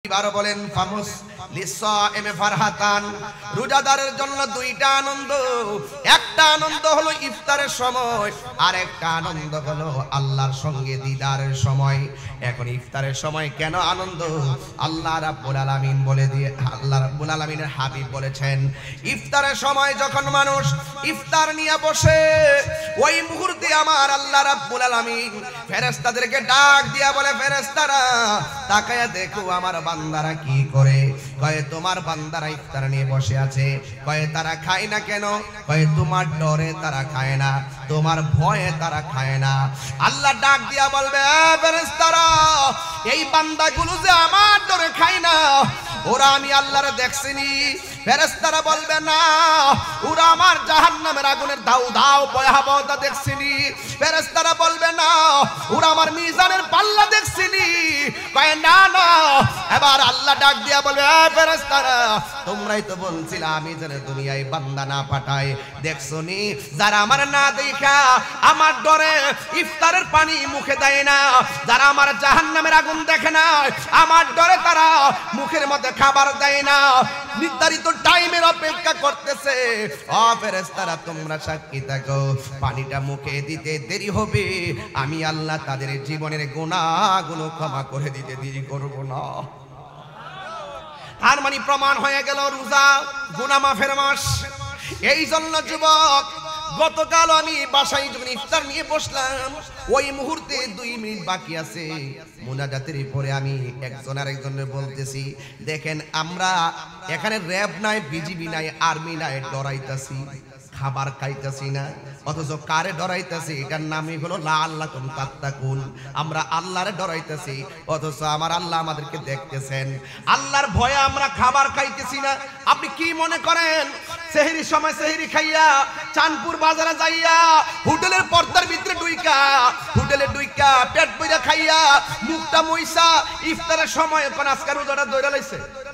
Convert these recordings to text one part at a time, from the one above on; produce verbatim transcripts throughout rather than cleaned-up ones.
আরো বলেন ফামুস লিসাইমে ফারহাতান, রোজাদারের জন্য দুইটা আনন্দ। একটা আনন্দ হলো ইফতারের সময়, আর একটা আনন্দ হলো আল্লাহর সঙ্গে দিদারের সময়। এখন ইফতারের সময় কেন আনন্দ? আল্লাহ রাব্বুল আলামিন বলে দিয়ে আল্লাহ রাব্বুল আলামিনের হাবিব বলেছেন, ইফতারের সময় যখন মানুষ ইফতার নিয়ে বসে, ওই মুহূর্তে আমার আল্লাহ রাব্বুল আলামিন ফেরেশতাদেরকে ডাক দিয়া বলে, ফেরেশতারা তাকায়া দেখো আমার বান্দারা কি করে। কয়ে তোমার বান্দারা ইফতার নিয়ে বসে আছে। কয়ে তারা খায় না কেন? কয়ে তোমার ডরে তারা খায় না, তোমার ভয়ে তারা খায় না। আল্লাহ ডাক দিয়া বলবে, ফেরেশতারা এই বান্দাগুলো যে আমার ডরে খায় না, ওরা আমি আল্লাহরে দেখছিনি। ফেরেশতারা বলবে, না, ওরা আমার জাহান্নামের আগুনের দাউ দাউ ভয়াবহতা দেখছিনি। ফেরেশতারা বলবে, না, ওরা আমার মিজানের পাল্লা দেখছিনি। কয় না না। এবার আল্লাহ ডাক দিয়া বলবে, ফেরেশতারা তোমরাই তো বলছিলে আমি যেন দুনিয়ায় বান্দা না পাঠাই, দেখছনি যারা আমার না দেখা আমার ডরে ইফতারের পানি মুখে দেয় না, যারা আমার জাহান্নামের আগুন দেখে না, আমার ডরে তারা মুখের মধ্যে খাবার দেয় না, নির্ধারিত টাইমের অপেক্ষা করতেছে। ও ফেরেশতারা তোমরা সাক্ষী থাকো, পানিটা মুখে দিতে দেরি হবে, আমি আল্লাহ তাদের জীবনের গুনাহগুলো ক্ষমা করে দিতে দেরি করব না। তার মানে প্রমাণ হয়ে গেল রোজা গুনাহ মাফের মাস। এই জন্য যুবক, গতকাল আমি বাসায় যখন ইফতার নিয়ে বসলাম, ওই মুহূর্তে দুই মিনিট বাকি আছে মুনাজাতের পরে আমি একজন আরেকজনের বলতেছি, দেখেন আমরা এখানে র্যাব নাই, বিজিবি নাই, আর্মি নাই, ডরাইতাছি, খাবার খাইতাছি না, অথচ কারে ডরাইতাছি? এটার নামই হলো লাআল্লাকুম তাত্তাকুন। আমরা আল্লাহরে ডরাইতাছি, অথচ আমার আল্লাহ আমাদেরকে দেখতেছেন। আল্লাহর ভয়ে আমরা খাবার খাইতেছি না। আপনি কি মনে করেন সেহরির সময় সেহরি খাইয়া চাঁদপুর বাজারে যাইয়া হোটেলের পর্দার ভিতরে ডুইকা হোটেলে ডুইকা পেট বইরা খাইয়া মুখটা মইসা ইফতারের সময় কোন আজকার রোজাটা দইরা লাইছে?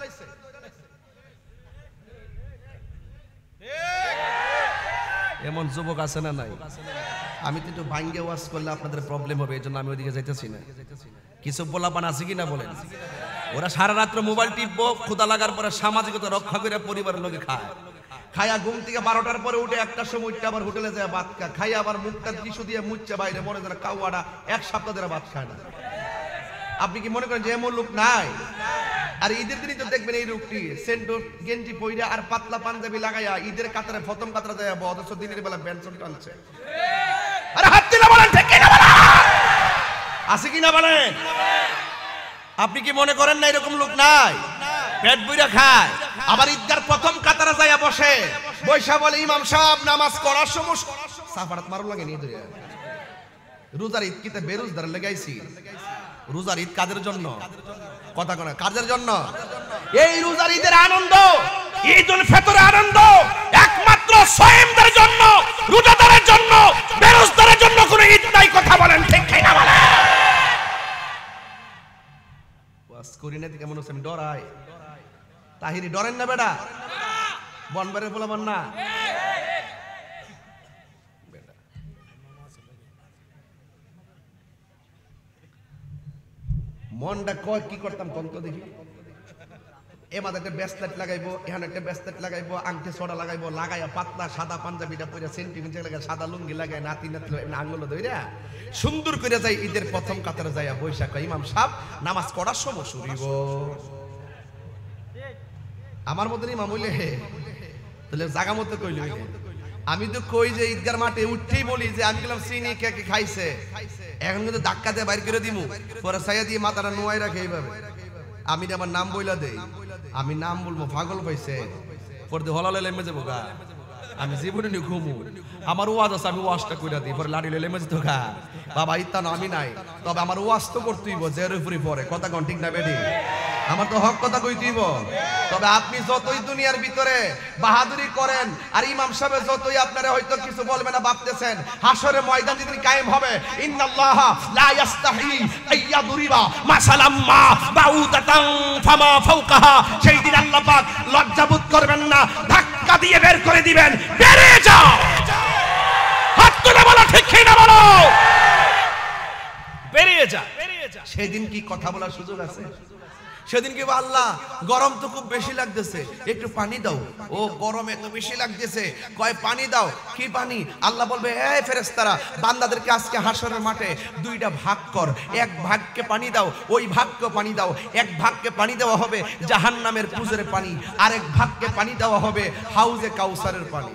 এমন যুবক আছে না নাই? আমি তো একটু ভাঙ্গে ওয়াজ করলে আপনাদের প্রবলেম হবে, এই জন্য আমি ওইদিকে যাইতেছি না। কিছু পোলাপান আছে কিনা বলেন? ওরা সারা রাত্র মোবাইল টিপবো, ক্ষুধা লাগার পরে সামাজিকতা রক্ষা করে পরিবারের লোকে খায়। খায়া ঘুম থেকে বারোটার পরে উঠে একটার সময় উঠে আবার হোটেলে যায় ভাত খায়, খাইয়া আবার মুখটা টিস্যু দিয়ে মুচ্ছে বাইরে, মনে করেন কাউয়াটা এক সপ্তাহ ধরে ভাত খায় না। আপনি কি মনে করেন যে এমন লোক নাই? আর ঈদের দিনই তো দেখবেন এই লোকটি সেন্ট গেঞ্জি পইরা আর পাতলা পাঞ্জাবি লাগাইয়া ঈদের কাতারে প্রথম কাতারে যায়, অথচ দিনের বেলা বেঞ্চন টানছে। আরে হাত দিলে বলেন ঠিক কিনা বলেন, আছে কিনা বলেন? আপনি কি মনে করেন না এরকম লোক নাই? পেট বইরা খায়, আবার ঈদগার প্রথম কাতারে যাইয়া বসে, বৈশা বলে ইমাম সাহেব নামাজ করার সময় সাফারাত মারু লাগে নিয়ে ধরে। রোজার ঈদ কিতে বেরোজদার লাগাইছি। রোজার ঈদ কাদের জন্য? কথা কোনা কাদের জন্য? এই রোজার ঈদের আনন্দ, ঈদুল ফিতরের আনন্দ একমাত্র সায়েমদের জন্য, রোজাদারের জন্য, বেরোজদারের জন্য কোনো ঈদ নাই। কথা বলেন ঠিক কিনা বলেন? ওয়াজ করি না কেমন হচ্ছে? আমি ডরাই। তাহিরি ডরেন না বেটা? বনবারে বলবেন না মনটা কয় কি করতাম তন্ত দেখি। এমাদের একটা ব্যাসলেট লাগাইবো, এখানে একটা ব্যাসলেট লাগাইবো, আংটি ছড়া লাগাইবো, লাগাইয়া পাতলা সাদা পাঞ্জাবিটা পরে সেন্টিমেন্ট লাগাই, সাদা লুঙ্গি লাগাই, নাতি নাতি আঙ্গুল ধইরা সুন্দর করে যাই ঈদের প্রথম কাতারে যাইয়া বৈশাখ ইমাম সাহেব নামাজ পড়ার সময় শুনিব। আমার মতন ইমাম হইলে তাহলে জাগা মতো কইল। আমি তো কই যে ঈদগার মাঠে উঠতেই বলি যে আমি গেলাম চিনি কে কে খাইছে, এখন কিন্তু ধাক্কা দিয়ে বাইর করে দিমু, পরে ছাইয়া দিয়ে মাথাটা নোয়াই রাখে এইভাবে। আমি আমার নাম বইলা দেই, আমি নাম বলবো পাগল পাইছে, পরে হলালে লেমে যাবো গা। আমি জীবনে নি ঘুমু, আমার ওয়াজ আছে, আমি ওয়াজটা কইরা দিই, পরে লাড়ি লেমে যেত গা। বাবা ইত্তা না আমি নাই, তবে আমার ওয়াজ তো করতেইব, জের উপরে পরে কথা কোন ঠিক না বেডি? আমার তো হক কথা কইতেইব। তবে আপনি যতই দুনিয়ার ভিতরে বাহাদুরি করেন আর ইমাম সাহেব যতই আপনারা হয়তো কিছু বলবেন না ভাবতেছেন, হাসরের ময়দান যেদিন কায়েম হবে, ইন্নাল্লাহ লা ইস্তাহি আইয়াদুরিবা মাসালাম মা বাউদাতান ফামা ফাওকাহা, সেই দিন আল্লাহ পাক লজ্জাবোধ করবেন না, ধাক্কা দিয়ে বের করে দিবেন, বেরিয়ে যাও। হাত তুলে বলো ঠিক কি না বলো, বেরিয়ে যা। সেদিন কি কথা বলার সুযোগ আছে? সেদিনকে আল্লাহ গরম তো খুব বেশি লাগতেছে, একটু পানি দাও। ও গরম এত বেশি লাগতেছে, কয় পানি দাও। কি পানি? আল্লাহ বলবে, এই ফেরেশতারা, বান্দাদেরকে আজকে হাশরের মাঠে দুইটা ভাগ কর, এক ভাগকে পানি দাও, ওই ভাগকে পানি দাও। এক ভাগকে পানি দেওয়া হবে জাহান্নামের পুজোর পানি, আরেক ভাগকে পানি দেওয়া হবে হাউজে কাউসারের পানি।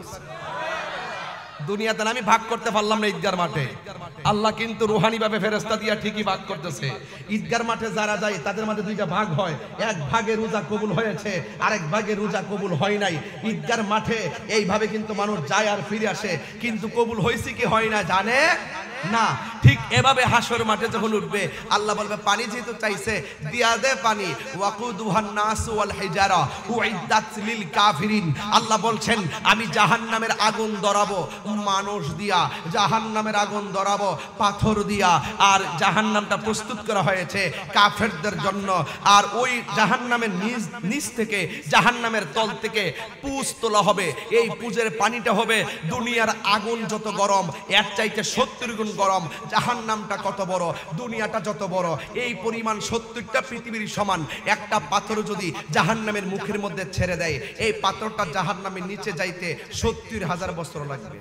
দুনিয়াতে আমি ভাগ করতে পারলাম না ঈদগার মাঠে, আল্লাহ কিন্তু রুহানি ভাবে ফেরেশতা দিয়া ঠিকই ভাগ করতেছে। ঈদগার মাঠে যারা যায় তাদের মধ্যে দুইটা ভাগ হয়, এক ভাগে রোজা কবুল হয়েছে, আরেক ভাগে রোজা কবুল হয় নাই। ঈদগার মাঠে এইভাবে কিন্তু মানুষ যায় আর ফিরে আসে, কিন্তু কবুল হয়েছে কি হয় না জানে না। ঠিক এভাবে হাসর মাঠে যখন উঠবে, আল্লাহ বলবে পানি যেহেতু চাইছে দিয়া দে পানি। ওয়াকুদুহান নাস ওয়াল হিজারা উইদ্দাত লিল কাফিরিন। আল্লাহ বলছেন আমি জাহান্নামের আগুন ধরাবো মানুষ দিয়া, জাহান্নামের আগুন ধরাবো পাথর দিয়া। আর জাহান্নামটা প্রস্তুত করা হয়েছে কাফেরদের জন্য। আর ওই জাহান্নামের নিচ নিচ থেকে, জাহান্নামের তল থেকে পুজ তোলা হবে। এই পুজের পানিটা হবে দুনিয়ার আগুন যত গরম এর চাইতে সত্তর গুণ গরম। জাহান্নামটা কত বড়, দুনিয়াটা যত বড়, এই পরিমাণ সত্তরটা পৃথিবীর সমান। একটা পাথর যদি জাহান্নামের মুখের মধ্যে ছেড়ে দেয়, এই পাথরটা জাহান্নামের নিচে যাইতে সত্তর হাজার বছর লাগবে।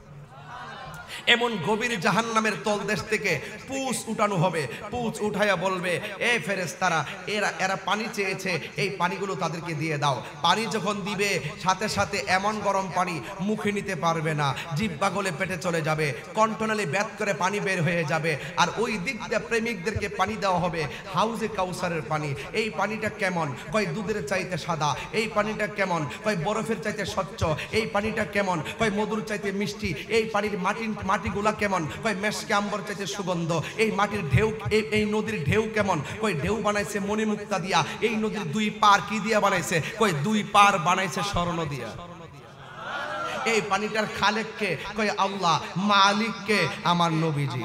এমন গভীর জাহান্নামের তলদেশ থেকে পুষ উঠানো হবে। পুষ উঠাইয়া বলবে, এ ফেরেশতারা, এরা এরা পানি চেয়েছে, এই পানিগুলো তাদেরকে দিয়ে দাও। পানি যখন দিবে সাথে সাথে এমন গরম পানি মুখে নিতে পারবে না, জিহ্বা গলে পেটে চলে যাবে, কণ্ঠনালী ব্যাত করে পানি বের হয়ে যাবে। আর ওই দিক দিয়ে প্রেমিকদেরকে পানি দেওয়া হবে হাউজে কাউসারের পানি। এই পানিটা কেমন? কয় দুধের চাইতে সাদা। এই পানিটা কেমন? কয় বরফের চাইতে স্বচ্ছ। এই পানিটা কেমন? কয় মধুর চাইতে মিষ্টি। এই পানির মাটি মাটিগুলা কেমন? কয় মেশকে আম্বর চাইতে সুগন্ধ। এই মাটির ঢেউ, এই এই নদীর ঢেউ কেমন? কয় ঢেউ বানাইছে মণিমুক্তা দিয়া। এই নদীর দুই পার কি দিয়া বানাইছে? কয় দুই পার বানাইছে স্বর্ণ দিয়া। এই পানিটার খালেককে? কয় আল্লাহ। মালিককে? আমার নবীজি।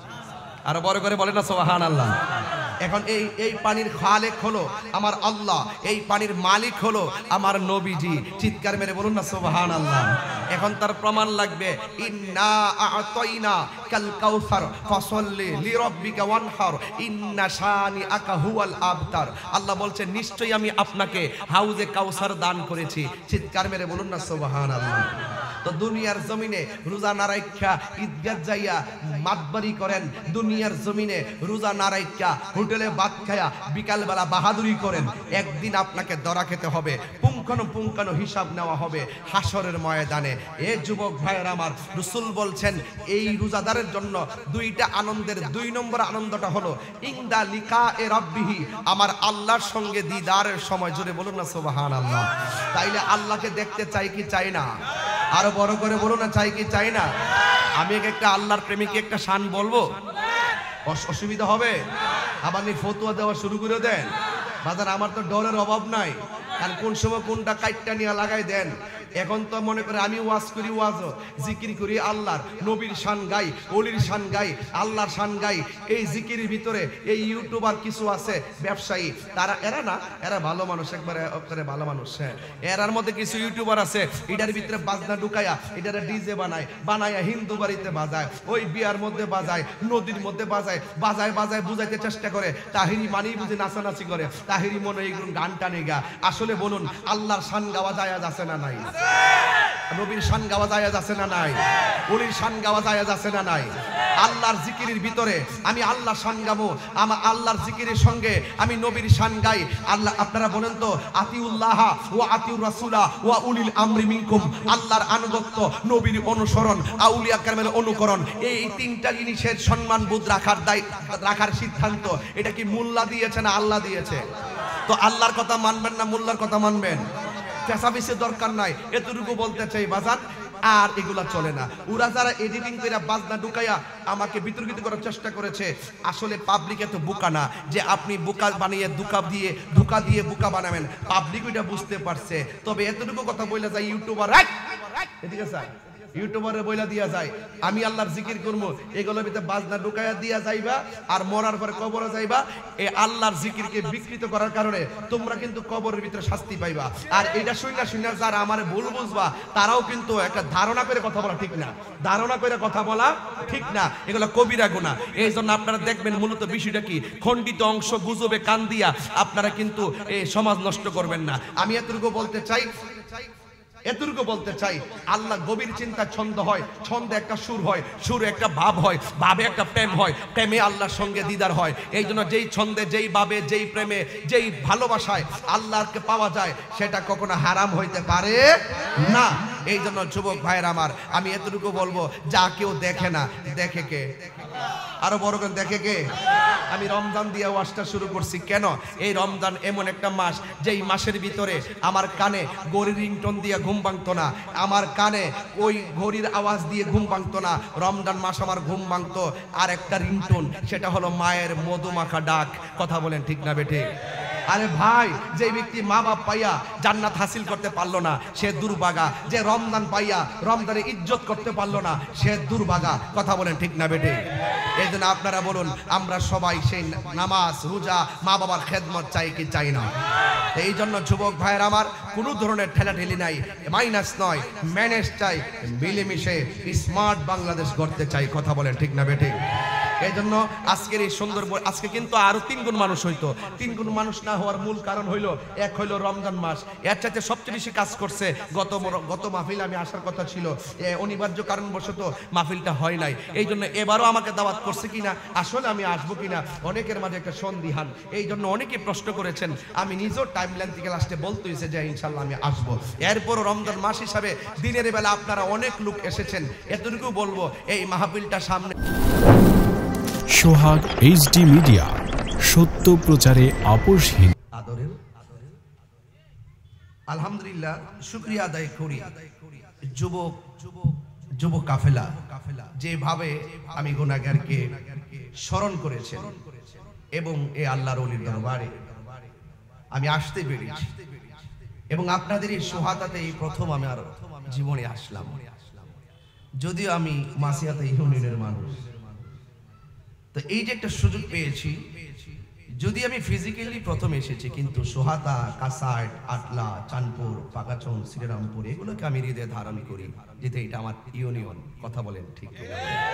আর বড় করে বলে না সুবহানাল্লাহ। এখন এই এই পানির খালেক হলো আমার আল্লাহ, এই পানির মালিক হলো আমার নবীজি। চিৎকার মেরে বলুন না সুবহানাল্লাহ। এখন তার প্রমাণ লাগবে, ইন্না আ'তাইনা কাল কাউসার ফাসাল্লি লিরাব্বিকা ওয়ানহার ইন্না শানিআকা হুয়াল আবতার। আল্লাহ বলছে নিশ্চয়ই আমি আপনাকে হাউজে কাউসার দান করেছি। চিৎকার মেরে বলুন না সুবহানাল্লাহ। তো দুনিয়ার জমিনে রোজা না রাইখা ঈদগাহ যাইয়া মাতবারি করেন, দুনিয়ার জমিনে রোজা না রাইখা হোটেলে ভাত খায়া বিকালবেলা বাহাদুরি করেন, একদিন আপনাকে ধরা খেতে হবে, পুঙ্খানু পুঙ্খানু হিসাব নেওয়া হবে হাসরের ময়দানে। এ যুবক ভাইয়েরা আমার, রাসূল বলছেন এই রোজাদারের জন্য দুইটা আনন্দের দুই নম্বর আনন্দটা হলো ইনদা লিকা এ রাব্বিহি, আমার আল্লাহর সঙ্গে দিদারের সময়। জোরে বলুন না সুবহানাল্লাহ। তাইলে আল্লাহকে দেখতে চাই কি চাই না? আরো বড় করে বলুন না, চাই কি চাই না? আমি একটা আল্লাহর প্রেমিক একটা শান বলবো, অসুবিধা হবে? আবার নি ফতোয়া দেওয়া শুরু করে দেন। বাজার আমার তো ডরের অভাব নাই, কারণ কোন সময় কোনটা কাইটটা নিয়ে লাগাই দেন। এখন তো মনে করে আমি ওয়াজ করি, ওয়াজ জিকির করি আল্লাহর, নবীর শান গাই, ওলির শান গাই, আল্লাহর শান গাই। এই জিকিরের ভিতরে এই ইউটিউবার কিছু আছে ব্যবসায়ী, তারা এরা না, এরা ভালো মানুষ, একবারে একবারে ভালো মানুষ। হ্যাঁ, এরার মধ্যে কিছু ইউটিউবার আছে এটার ভিতরে বাজনা ঢুকায়া এটারে ডিজে বানায়, বানায়া হিন্দু বাড়িতে বাজায়, ওই বিয়ার মধ্যে বাজায়, নদীর মধ্যে বাজায়, বাজায় বাজায় বুঝাইতে চেষ্টা করে। তাহিরি মানি বুঝে নাচানাচি করে, তাহিরি মনে এইগুলো গান টানে গা। আসলে বলুন আল্লাহর শান গাওয়া যায় আছে না নাই? নবীর শান গাওয়া যায় আছে না নাই? ওলির শান গাওয়া যায় আছে না নাই? আল্লাহর জিকিরের ভিতরে আমি আল্লাহর শান গাবো, আমার আল্লাহর জিকিরের সঙ্গে আমি নবীর শান গাই। আল্লাহ, আপনারা বলেন তো, আতিউল্লাহ ওয়া আতিউর রাসূলা ওয়া উলিল আমরি মিনকুম, আল্লাহর আনুগত্য, নবীর অনুসরণ, আউলিয়া কেরামের অনুকরণ, এই তিনটা জিনিসের সম্মান বোধ রাখার দায় রাখার সিদ্ধান্ত এটা কি মোল্লা দিয়েছে না আল্লাহ দিয়েছে? তো আল্লাহর কথা মানবেন না মোল্লার কথা মানবেন? পেশাবিসের দরকার নাই, এতটুকু বলতে চাই বাজার। আর এগুলা চলে না। ওরা যারা এডিটিং করে বাজনা ঢুকাইয়া আমাকে বিতর্কিত করার চেষ্টা করেছে, আসলে পাবলিক এত বোকা না যে আপনি বোকা বানিয়ে ধোঁকা দিয়ে ধোঁকা দিয়ে বোকা বানাবেন। পাবলিক ওইটা বুঝতে পারছে। তবে এতটুকু কথা বলে যায় ইউটিউবার, এদিকে স্যার ইউটিউবারে বইলা দিয়া যায় আমি আল্লাহর জিকির করব, এগুলোর ভিতরে বাজনা ঢুকাইয়া দিয়া যাইবা, আর মরার পরে কবরে যাইবা। এই আল্লাহর জিকিরকে বিকৃত করার কারণে তোমরা কিন্তু কবরের ভিতরে শাস্তি পাইবা। আর এটা শুননা শুননা যারা আমারে ভুল বুঝবা তারাও কিন্তু একটা ধারণা করে কথা বলা ঠিক না, ধারণা করে কথা বলা ঠিক না, এগুলো কবিরা গুনাহ। এই জন্য আপনারা দেখবেন মূলত বিষয়টা কি, খণ্ডিত অংশ গুজবে কান দিয়া আপনারা কিন্তু এই সমাজ নষ্ট করবেন না। আমি এতটুকু বলতে চাই এতটুকু বলতে চাই আল্লাহ গভীর চিন্তা ছন্দ হয়, ছন্দে একটা সুর হয়, সুরে একটা ভাব হয়, ভাবে একটা প্রেম হয়, প্রেমে আল্লাহর সঙ্গে দিদার হয়। এই জন্য যেই ছন্দে, যেই ভাবে, যেই প্রেমে, যেই ভালোবাসায় আল্লাহকে পাওয়া যায় সেটা কখনো হারাম হইতে পারে না। এই জন্য যুবক ভাইয়ের আমার আমি এতটুকু বলবো, যা কেউ দেখে না দেখে কে? আরো বড় করে দেখে কে? আমি রমজান দিয়ে ওয়াজটা শুরু করছি কেন? এই রমজান এমন একটা মাস যেই মাসের ভিতরে আমার কানে গড়ির রিংটোন দিয়ে ঘুম ভাঙতো না, আমার কানে ওই ঘড়ির আওয়াজ দিয়ে ঘুম ভাঙতো না। রমজান মাস আমার ঘুম ভাঙতো আর একটা রিংটোন, সেটা হলো মায়ের মধুমাখা ডাক। কথা বলেন ঠিক না বেঠে? আরে ভাই, যে ব্যক্তি মা বাপ পাইয়া জান্নাত হাসিল করতে পারলো না সে দুর্ভাগা, যে রমজান পাইয়া রমজানে ইজ্জত করতে পারলো না সে দুর্ভাগা। কথা বলেন ঠিক না বেঠে? এই জন্য আপনারা বলুন, আমরা সবাই সেই নামাজ রোজা মা বাবার খেদমত চাই কি চাই না? এই জন্য যুবক ভাইয়ের আমার কোনো ধরনের ঠেলাঠেলি নাই, মাইনাস নয়, ম্যানেজ চাই, মিলেমিশে স্মার্ট বাংলাদেশ গড়তে চাই। কথা বলেন ঠিক না বেঠে? এই জন্য আজকের এই সুন্দর, আজকে কিন্তু আরো তিন গুণ মানুষ হইতো। তিন গুণ মানুষ না হওয়ার মূল কারণ হইলো, এক হইলো রমজান মাস, এর চাইতে সবচেয়ে বেশি কাজ করছে গত গত মাহফিল আমি আসার কথা ছিল, অনিবার্য কারণবশত মাহফিলটা হয় নাই। এই জন্য এবারও আমাকে দাওয়াত করছে কিনা, আসলে আমি আসবো কিনা অনেকের মাঝে একটা সন্দিহান। এই জন্য অনেকে প্রশ্ন করেছেন, আমি নিজের টাইম লাইন থেকে লাস্টে বলতে হয়েছে যে ইনশাল্লাহ আমি আসবো। এরপরও রমজান মাস হিসাবে দিনের বেলা আপনারা অনেক লোক এসেছেন, এতটুকু বলবো এই মাহফিলটা সামনে। সোহাগ এইচডি মিডিয়া, সত্য প্রচারে আপোষহীন। আদরের আলহামদুলিল্লাহ শুকরিয়া আদায় করি যুবক যুবক কাফেলা যেভাবে আমি গুনাহগারকে স্মরণ করেছেন এবং এই আল্লাহর ওলির দরবারে আমি আসতে পেরেছি এবং আপনাদের এই সোহাদাতে এই প্রথম আমি আর জীবনে আসলাম। যদিও আমি মাসিয়াতে ইউনিয়নের মানুষ, তো এই যে একটা সুযোগ পেয়েছি, যদি আমি ফিজিক্যালি প্রথম এসেছি কিন্তু সোহাতা, কাসাইট, আটলা, চাঁদপুর, পাকাচং, শ্রীরামপুর এগুলোকে আমি হৃদয়ে ধারণ করি, যেতে এটা আমার ইউনিয়ন। কথা বলেন ঠিক কিনা?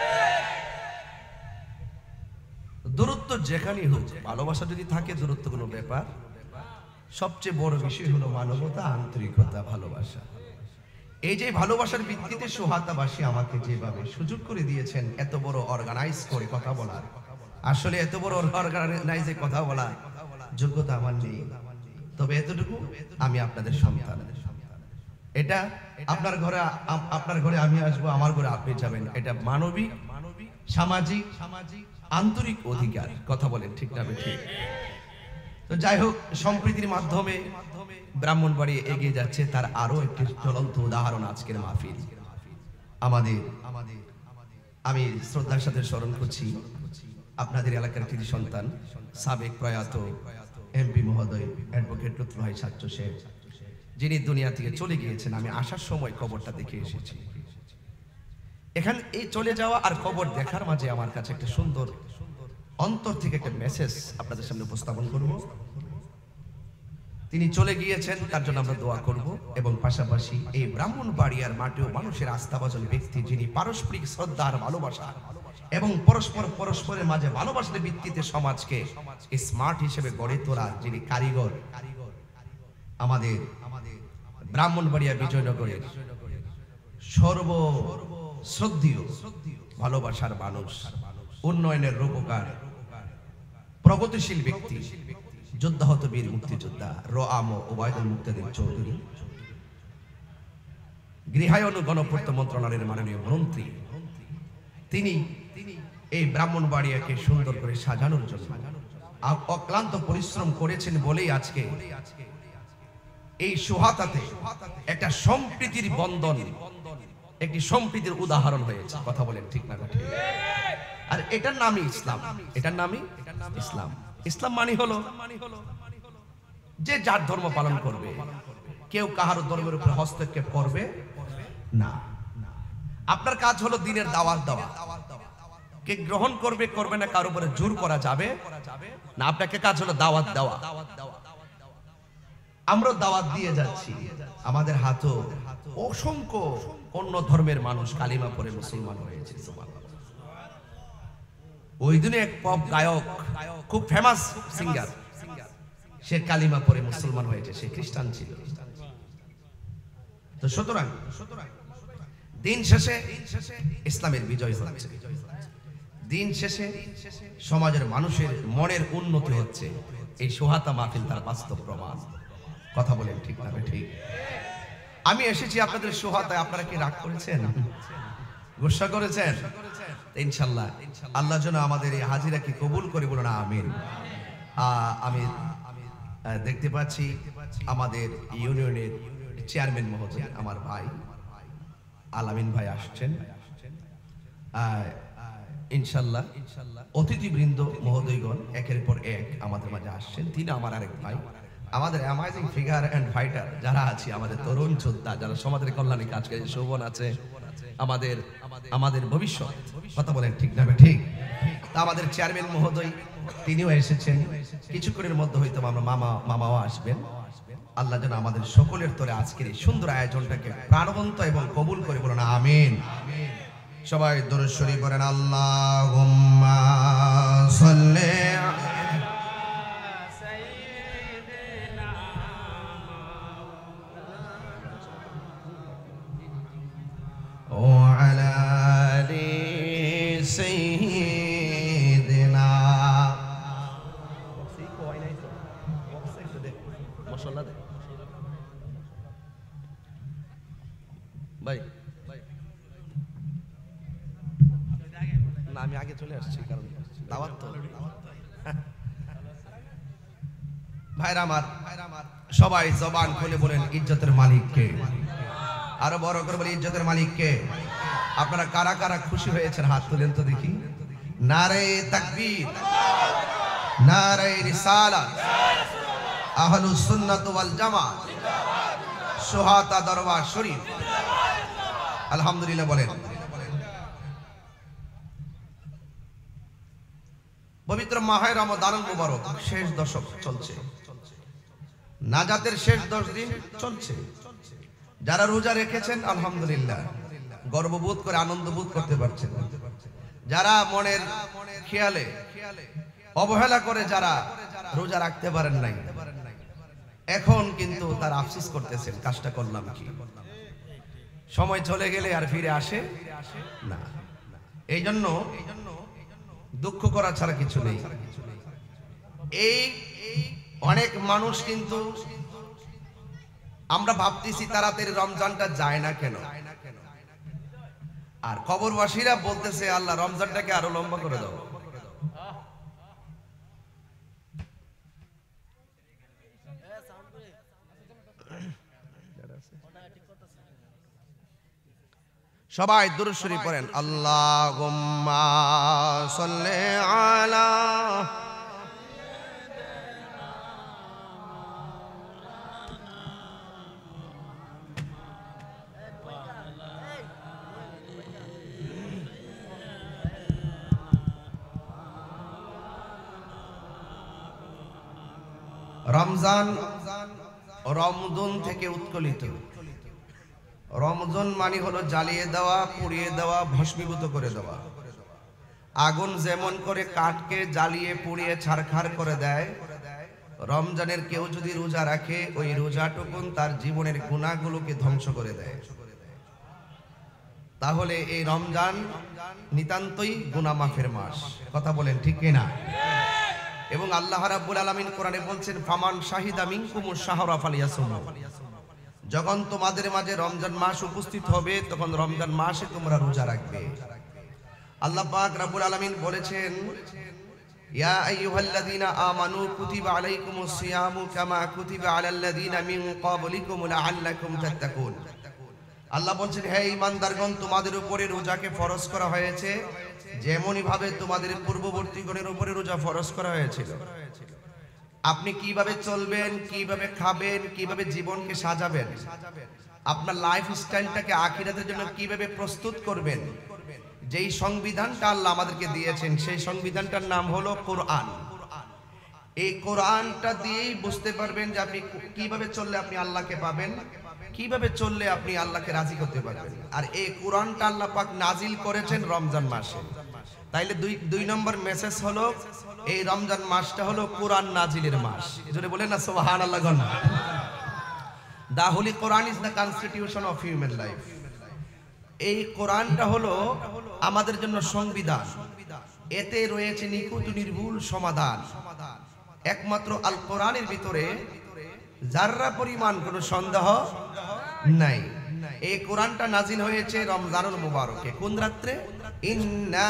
দূরত্ব যেখানেই হোক, ভালোবাসা যদি থাকে দূরত্ব কোনো ব্যাপার। সবচেয়ে বড় বিষয় হলো মানবতা, আন্তরিকতা, ভালোবাসা। এই যে ভালোবাসার ভিত্তিতে সোহাতাবাসী আমাকে যেভাবে সুযোগ করে দিয়েছেন এত বড় অর্গানাইজ করে কথা বলার, আসলে এত বড় অর্গানাইজে কথা বলা যোগ্যতা আমার নেই, তবে এতটুকু আমি আপনাদের সন্তান। এটা আপনার ঘরে আপনার ঘরে আমি আসবো, আমার ঘরে আপনি যাবেন, এটা মানবিক, সামাজিক, আন্তরিক অধিকার। কথা বলেন ঠিক না ঠিক? তো যাই হোক, সম্প্রীতির মাধ্যমে ব্রাহ্মণবাড়ি এগিয়ে যাচ্ছে, তার আরো একটি জ্বলন্ত উদাহরণ আজকের মাহফিল। আমাদের আমি শ্রদ্ধার সাথে স্মরণ করছি আপনাদের এলাকার কৃতি সন্তান, সাবেক প্রয়াত এমপি মহোদয় অ্যাডভোকেট লুৎফর ভাই সাচ্চু সাহেব, যিনি দুনিয়া থেকে চলে গিয়েছেন। আমি আসার সময় খবরটা দেখে এসেছি। এখানে এই চলে যাওয়া আর খবর দেখার মাঝে আমার কাছে একটা সুন্দর অন্তর থেকে একটা মেসেজ আপনাদের সামনে উপস্থাপন করব। তিনি চলে গিয়েছেন, তার জন্য আমরা দোয়া করব এবং পাশাপাশি এই ব্রাহ্মণবাড়িয়ার মাটিও মানুষের আস্থাভাজন ব্যক্তি, যিনি পারস্পরিক শ্রদ্ধা আর ভালোবাসা এবং পরস্পর পরস্পরের মাঝে ভালোবাসার ভিত্তিতে সমাজকে স্মার্ট হিসেবে গড়ে তোলা যিনি কারিগর, আমাদের ব্রাহ্মণবাড়িয়া বিজয়নগরের সর্ব শ্রদ্ধেয় ভালোবাসার মানুষ, উন্নয়নের রূপকার, প্রগতিশীল ব্যক্তি, যোদ্ধাহত বীর মুক্তিযোদ্ধা রোআম ওবায়দুল মুক্তাদির চৌধুরী, গৃহায়ন গণপূর্ত মন্ত্রণালয়ের মাননীয় মন্ত্রী, তিনি এই ব্রাহ্মণবাড়িয়াকে সুন্দর করে সাজানোর জন্য অক্লান্ত পরিশ্রম করেছেন বলেই আজকে এই সোহাতাতে একটা সম্প্রীতির বন্ধন, একটি সম্প্রীতির উদাহরণ হয়েছে। কথা বলেন ঠিক না ঠিক? আর এটার নামই ইসলাম, এটার নামই ইসলাম। ইসলাম মানে হলো যে যার ধর্ম পালন করবে, কেউ কাহার ধর্মের উপর হস্তক্ষেপ করবে না। আপনার কাজ হলো দিনের দাওয়াত দেওয়া। কে গ্রহণ করবে করবে না কার উপরে জোর করা যাবে না, আপনাকে কাজ হলো দাওয়াত দেওয়া। আমরা দাওয়াত দিয়ে যাচ্ছি, আমাদের হাতও অসংখ্য অন্য ধর্মের মানুষ কালিমা পড়ে মুসলমান হয়েছে। ওই দিনে এক পপ গায়ক, খুব ফেমাস সিঙ্গার, সে কালিমা পড়ে মুসলমান হয়েছে, সে খ্রিস্টান ছিল। তো সুতরাং দিন শেষে ইসলামের বিজয় হচ্ছে, দিন শেষে সমাজের মানুষের মনের উন্নতি হচ্ছে। এই সোহাতা মাহফিল তার বাস্তব প্রমাণ। কথা বলেন ঠিক না ঠিক? আমি এসেছি আপনাদের সোহাতায়, আপনারা কি রাগ করেছেন, গুসা করেছেন? ইনশাল্লাহ আল্লাহ যেন আমাদের এই হাজিরাকে কবুল করে, বলুন আমিন। আমি দেখতে পাচ্ছি আমাদের ইউনিয়নের চেয়ারম্যান মহোদয়, আমার ভাই আলামিন ভাই আসছেন। ইনশাল্লাহ অতিথিবৃন্দ মহোদয়গণ একের পর এক আমাদের মাঝে আসছেন। তিনি আমার আরেক ভাই, আমাদের অ্যামাজিং ফিগার অ্যান্ড ফাইটার যারা আছি, আমাদের তরুণ যোদ্ধা যারা সমাজের কল্যাণে কাজ করে, শোভন আছে, আমাদের আমাদের ভবিষ্যৎ। কথা বলেন ঠিক না ঠিক? তা আমাদের চেয়ারম্যান মহোদয় তিনিও এসেছেন, কিছুক্ষণের মধ্যে হয়তো আমরা মামা মামাও আসবেন। আল্লাহ যেন আমাদের সকলের তরে আজকের এই সুন্দর আয়োজনটাকে প্রাণবন্ত এবং কবুল করে, বলুন আমিন। সবাই দরুদ শরীফ পড়েন, আল্লাহুম্মা সাল্লি وعلى آل سيدنا ভাই না, আমি আগে চলে আসছি কারণ দাওয়াত তো। ভাইরা আমার, সবাই জবান খুলে বলেন ইজ্জতের মালিক কে? আরো বড় করে বলি ইজ্জতের মালিক কে? আপনারা কারা কারা খুশি হয়েছেন হাত তুলেন তো দেখি। নারে তাকবীর, নারে রিসালাত, আহলুস সুন্নাত ওয়াল জামাত, সোহাতা দরবার শরীফ, আলহামদুলিল্লাহ বলেন। পবিত্র মাহে রমাদানুল মুবারক শেষ দশক চলছে, নাজাতের শেষ দশ দিন চলছে। যারা রোজা রেখেছেন আলহামদুলিল্লাহ, গর্ববোধ করে আনন্দ বোধ করতে পারছেন। যারা মনের খেয়ালে অবহেলা করে যারা রোজা রাখতে পারেন নাই, এখন কিন্তু তার আফসোস করতেছেন, কাজটা করলাম কি, সময় চলে গেলে আর ফিরে আসে না। এই জন্য দুঃখ করা ছাড়া কিছু নেই। এই অনেক মানুষ কিন্তু আমরা ভাবতেছি তাড়াতাড়ি রমজানটা যায় না কেন, আর কবরবাসীরা বলতেছে আল্লাহ রমজানটাকে আরো লম্বা করে দাও। সবাই দুরূদ শরীফ পড়েন, আল্লাহুম্মা সাল্লি আলা রমজান রমজান থেকে উৎকলিত। রমজান মানে হলো জ্বালিয়ে দেওয়া, পুড়িয়ে দেওয়া, ভস্মীভূত করে দেওয়া। আগুন যেমন করে কাঠকে জ্বালিয়ে পুড়িয়ে ছারখার করে দেয়, রমজানের কেউ যদি রোজা রাখে ওই রোজাটুকুন তার জীবনের গুনাহগুলোকে ধ্বংস করে দেয়। তাহলে এই রমজান নিতান্তই গুনাহ মাফের মাস। কথা বলেন ঠিক কিনা? এবং আল্লাহ রাব্বুল আলামিন কোরআনে বলছেন, ফামান শাহিদা মিনকুমুশ শাহরা ফালিয়াসুম। যখন তোমাদের মাঝে রমজান মাস উপস্থিত হবে তখন রমজান মাসে তোমরা রোজা রাখবে। আল্লাহ পাক রব্বুল আলামিন বলেছেন, ইয়া আইয়ুহাল্লাযীনা আমানু কুতিবা আলাইকুমুস সিয়ামু কামা কুতিবা আলাল্লাযীনা মিন ক্বাবলিকুম লাআল্লাকুম তাত্তাকুন। আল্লাহ বলছেন, হে ঈমানদারগণ, তোমাদের উপরে রোজাকে ফরজ করা হয়েছে যেমনই ভাবে তোমাদের পূর্ববর্তীগণের উপরে রোজা ফরজ করা হয়েছিল। আপনি কিভাবে চলবেন, কিভাবে খাবেন, কিভাবে জীবনকে সাজাবেন, আপনার লাইফ স্টাইলটাকে আখিরাতের জন্য কিভাবে প্রস্তুত করবেন, যেই সংবিধানটা আল্লাহ আমাদেরকে দিয়েছেন সেই সংবিধানটার নাম হলো কোরআন। এই কোরআনটা দিয়েই বুঝতে পারবেন যে আপনি কিভাবে চললে আপনি আল্লাহকে পাবেন, কিভাবে চললে আপনি আল্লাহকে রাজি করতে পারবেন। আর এই কোরআনটা আল্লাহ পাক নাজিল করেছেন রমজান মাসে। তাইলে দুই দুই নম্বর মেসেজ হলো এই রমজান মাসটা হলো কোরআন নাজিলের মাস। এজন্য বলেন না সুবহানাল্লাহ। The holy Quran is the constitution of human life. এই কোরআনটা হলো আমাদের জন্য সংবিধান। এতে রয়েছে নিখুঁত নির্ভুল সমাধান। একমাত্র আল কোরআনের ভিতরে যাররা পরিমাণ কোনো সন্দেহ নাই। এই কোরআনটা নাজিল হয়েছে রমজানুল মুবারকে। কোন রাত্রে? ইন্না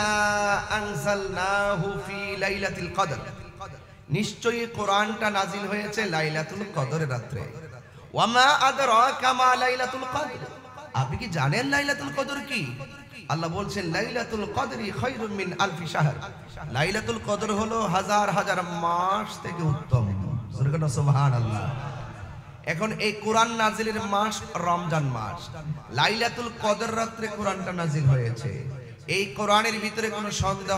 আনজালনাহু ফি লাইলাতুল কদর। নিশ্চয়ই কোরআনটা নাজিল হয়েছে লাইলাতুল কদরের রাত্রে। ওয়ামা আদরাকা মা লাইলাতুল কদর। আপনি কি জানেন লাইলাতুল কদর কি? আল্লাহ বলছেন লাইলাতুল কদরি খায়রুম মিন আলফি শাহর। লাইলাতুল কদর হলো হাজার হাজার মাস থেকে উত্তম। সুবহানাল্লাহ। এখন এই কোরআন নাজিলের মাস রমজান মাস। লাইলাতুল কদর রাত্রে কোরআনটা নাজিল হয়েছে। এই কোরআনের ভিতরে কোনো সন্দেহ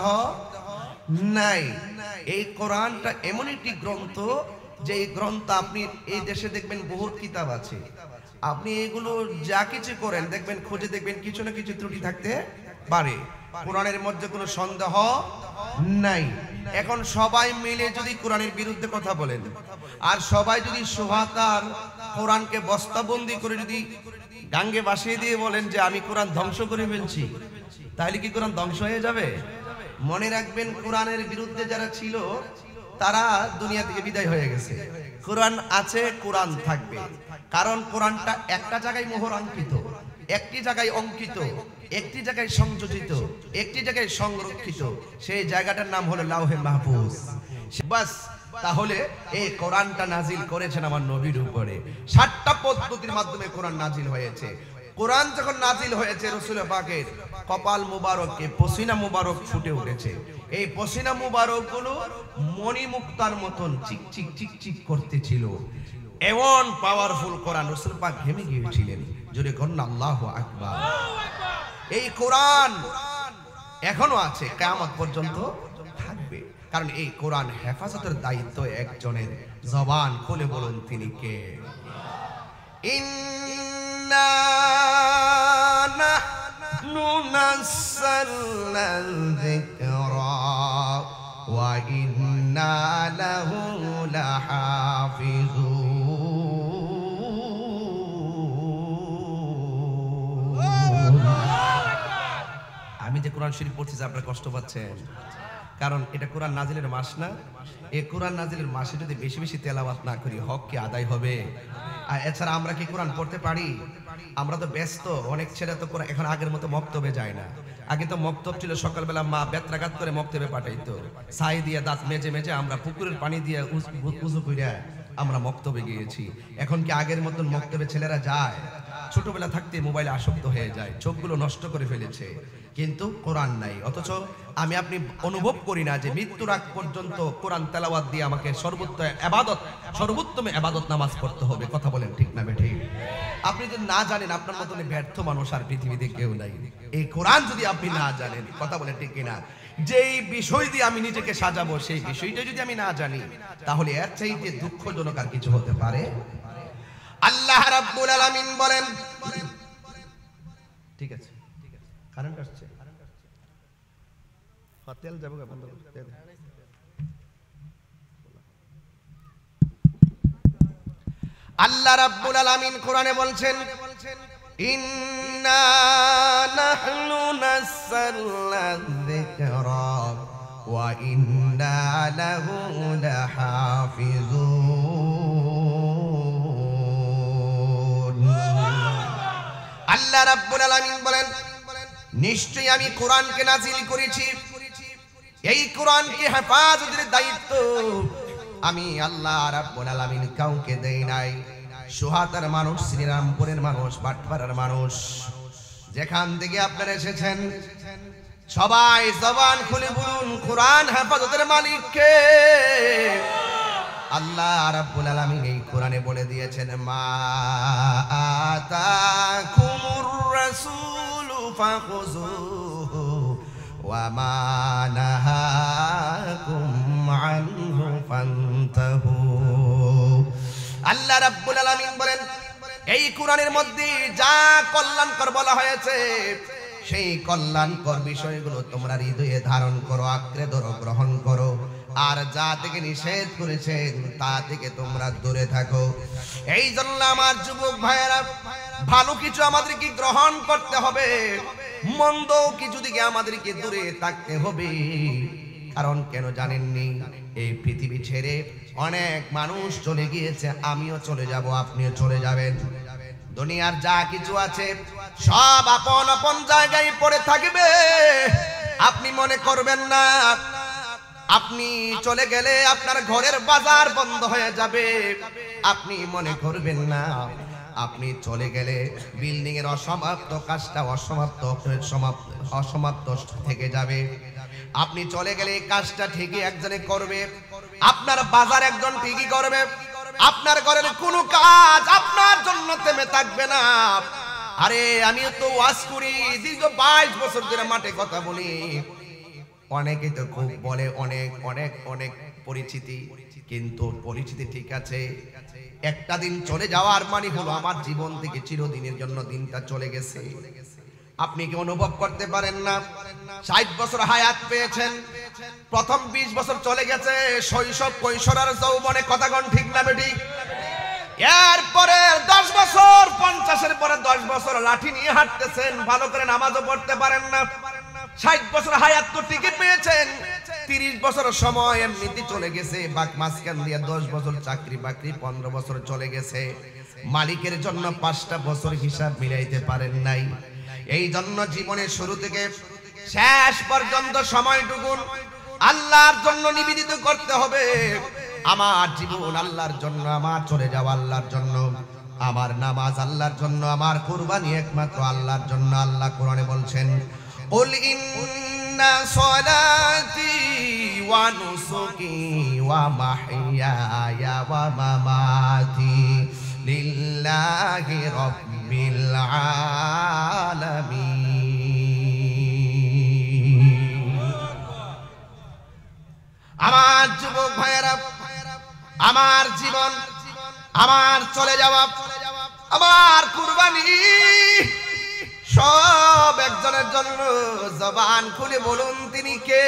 নাই। এই কোরআনটা এমন একটি গ্রন্থ যে এই গ্রন্থ আপনি এই দেশে দেখবেন বহুত কিতাব আছে, আপনি এগুলো যা কিছু করেন দেখবেন খুঁজে দেখবেন কিছু না কিছু ত্রুটি থাকতে পারে। কোরআনের মধ্যে কোনো সন্দেহ নাই। এখন সবাই মিলে যদি কোরআনের বিরুদ্ধে কথা বলেন আর সবাই যদি সোহাকার কোরআনকে বস্তাবন্দি করে যদি গাঙ্গে ভাসিয়ে দিয়ে বলেন যে আমি কোরআন ধ্বংস করে ফেলছি, তাহলে কি কোরআন ধ্বংস হয়ে যাবে? মনে রাখবেন কোরআনের বিরুদ্ধে যারা ছিল তারা দুনিয়া থেকে বিদায় হয়ে গেছে। কোরআন আছে, কোরআন থাকবে। কারণ কোরআনটা একটা জায়গায় মোহর অঙ্কিত, একটি জায়গায় অঙ্কিত, একটি জায়গায় সংযোজিত, একটি জায়গায় সংরক্ষিত। সেই জায়গাটার নাম হলো লাউহে মাহফুজ। বাস, তাহলে এই কোরআনটা নাজিল করেছেন আমার নবীর উপরে। সাতটা পদ্ধতির মাধ্যমে কোরআন নাজিল হয়েছে। কোরআন যখন নাজিল হয়েছে রাসূল পাকের কপাল মুবারকে পসিনা মুবারক ফুটে উঠেছে। এই পসিনা মুবারক গুলো মণিমুক্তার মতন চিক চিক চিক চিক করতেছিল। এমন পাওয়ারফুল কোরআন, রাসূল পাক ঘেমে গিয়েছিলেন। জোরে কন্না আল্লাহু আকবার। এই কোরআন এখনো আছে, কিয়ামত পর্যন্ত থাকবে। কারণ এই কোরআন হেফাজতের দায়িত্ব একজনের। জবান খুলে বলুন তিনি কে? ইন্না নাহনু নাযালনা যিকরা ওয়া ইন্না লাহু লাহাফিজুন। আমি যে কোরআন শরীফ পড়তেছি আপনারা কষ্ট পাচ্ছেন, কারণ এটা কোরআন নাজিলের মাস না। এই কোরআন নাজিলের মাসে যদি বেশি বেশি তেলাওয়াত না করি হক কি আদায় হবে? আর এছাড়া আমরা কি কোরআন পড়তে পারি? আমরা তো ব্যস্ত, অনেক ছেলে তো এখন আগের মতো মক্তবে যায় না। আগে তো মক্তব ছিল সকালবেলা মা বেত্রাঘাত করে মক্তবে পাঠাইতো, ছাই দিয়ে দাঁত মেজে মেজে আমরা পুকুরের পানি দিয়ে উজু কইরা আমরা মক্তবে গিয়েছি। এখন কি আগের মতন মক্তবে ছেলেরা যায়? ছোটবেলা থাকতে মোবাইলে আসক্ত হয়ে যায়, চোখগুলো নষ্ট করে ফেলেছে, কিন্তু কোরআন নাই। অথচ আমি আপনি অনুভব করি না যে মৃত্যুর আগ পর্যন্ত কোরআন তেলাওয়াত দিয়ে আমাকে সর্বোত্তম ইবাদত সর্বোত্তম ইবাদত নামাজ পড়তে হবে। কথা বলেন ঠিক না ঠিক? আপনি যদি না জানেন, আপনার মতন ব্যর্থ মানুষ আর পৃথিবীতে কেউ নাই। এই কোরআন যদি আপনি না জানেন, কথা বলেন ঠিক কিনা, যেই বিষয় দিয়ে আমি নিজেকে সাজাবো সেই বিষয়টা যদি আমি না জানি, তাহলে এর চাইতে দুঃখজনক আর কিছু হতে পারে? আল্লাহ রাব্বুল আলামিন বলেন, ঠিক আছে কারেন্ট আসছে, হোটেল যাব বন্ধ করতে। আল্লাহ রাব্বুল আলামিন কোরআনে বলছেন, ইন্না নাহনু নাযালনা যিকরা ওয়া ইন্না লাহু লাহাফিজুন। আল্লাহ রাব্বুল আলামিন বলেন, নিশ্চয়ই আমি কোরআনকে নাজিল করেছি, এই কোরআনকে হেফাজতের দায়িত্ব আমি আল্লাহ রাব্বুল আলামিন কাউকে দেই নাই। সোহাতার মানুষ, শ্রীরামপুরের মানুষ, বাটপাড়ার মানুষ, যেখান থেকে আপনারা এসেছেন, সবাই জবান খুলে বলুন কোরআন হেফাজতের মালিক কে? আল্লাহ রাব্বুল আলামিন এই কোরআনে বলে দিয়েছেন মা আতাকুমুর রাসূলু ফাখুযুহু ওয়া মা নাহাকুম আনহু ফান্তাহু। আল্লাহ রাব্বুল আলামিন বলেন এই কোরআনের মধ্যে যা কল্যাণকর বলা হয়েছে সেই কল্যাণকর বিষয়গুলো তোমরা হৃদয়ে ধারণ করো, আঁকড়ে ধরো, গ্রহণ করো, আর যা থেকে নিষেধ করেছেন তা থেকে তোমরা দূরে থাকো। এই জন্য আমার যুবক ভাইয়েরা, ভালো কিছু আমাদেরকে গ্রহণ করতে হবে, মন্দ কিছু দিকে আমাদেরকে দূরে থাকতে হবে। কারণ কেন জানেননি, এই পৃথিবী ছেড়ে অনেক মানুষ চলে গিয়েছে, আমিও চলে যাব, আপনিও চলে যাবেন। দুনিয়ার যা কিছু আছে সব আপন আপন জায়গায় পড়ে থাকবে। আপনি মনে করবেন না আপনি চলে গেলে আপনার ঘরের বাজার বন্ধ হয়ে যাবে। আপনি মনে করবেন না আপনি চলে গেলে বিল্ডিং এর অসমাপ্ত কাজটা অসমাপ্ত সমাপ্ত অসমাপ্ত থেকে যাবে। আপনি চলে গেলে এই কাজটা ঠিকই একজনে করবে, আপনার বাজার একজন ঠিকই করবে, আপনার ঘরের কোনো কাজ আপনার জন্য থেমে থাকবে না। আরে আমিও তো ওয়াজ করি, দীর্ঘ বাইশ বছর ধরে মাঠে কথা বলি। অনেকে তো খুব বলে অনেক অনেক অনেক পরিচিতি, কিন্তু পরিচিতি ঠিক আছে, একটা দিন চলে যাওয়ার মানে হলো আমার জীবন থেকে চিরদিনের জন্য দিনটা চলে গেছে। আপনি কি অনুভব করতে পারেন না? ষাট বছর হায়াত পেয়েছেন, প্রথম বিশ বছর চলে গেছে, শৈশব কৈশোর আর যৌবনে, কথাগণ ঠিক না বেঠিক? এরপরে দশ বছর, পঞ্চাশের পরে দশ বছর লাঠি নিয়ে হাঁটতেছেন, ভালো করে নামাজও পড়তে পারেন না। ষাট বছর হায়াত তো টিকে পেয়েছেন, তিরিশ বছর সময় এমনিতে চলে গেছে, বাক মাঝখান দিয়ে দশ বছর চাকরি বাকরি, পনেরো বছর চলে গেছে, মালিকের জন্য পাঁচটা বছর হিসাব মিলাইতে পারেন নাই। এই জন্য জীবনের শুরু থেকে শেষ পর্যন্ত সময়টুকু আল্লাহর জন্য নিবেদিত করতে হবে। আমার জীবন আল্লাহর জন্য, আমার চলে যাওয়া আল্লাহর জন্য, আমার নামাজ আল্লাহর জন্য, আমার কুরবানি একমাত্র আল্লাহর জন্য। আল্লাহ কোরআনে বলছেন কুল ইন্না সলাতি ওয়া নুসুকি ওয়া মাহইয়ায়া ওয়া মামাতি লিল্লাহি রাব্বিল আলামিন। আমার যুবক ভাইয়েরা, আমার জীবন, আমার চলে যাওয়া, আমার কুরবানি সব একজনের জন্য। জবান খুলে বলুন তিনি কে?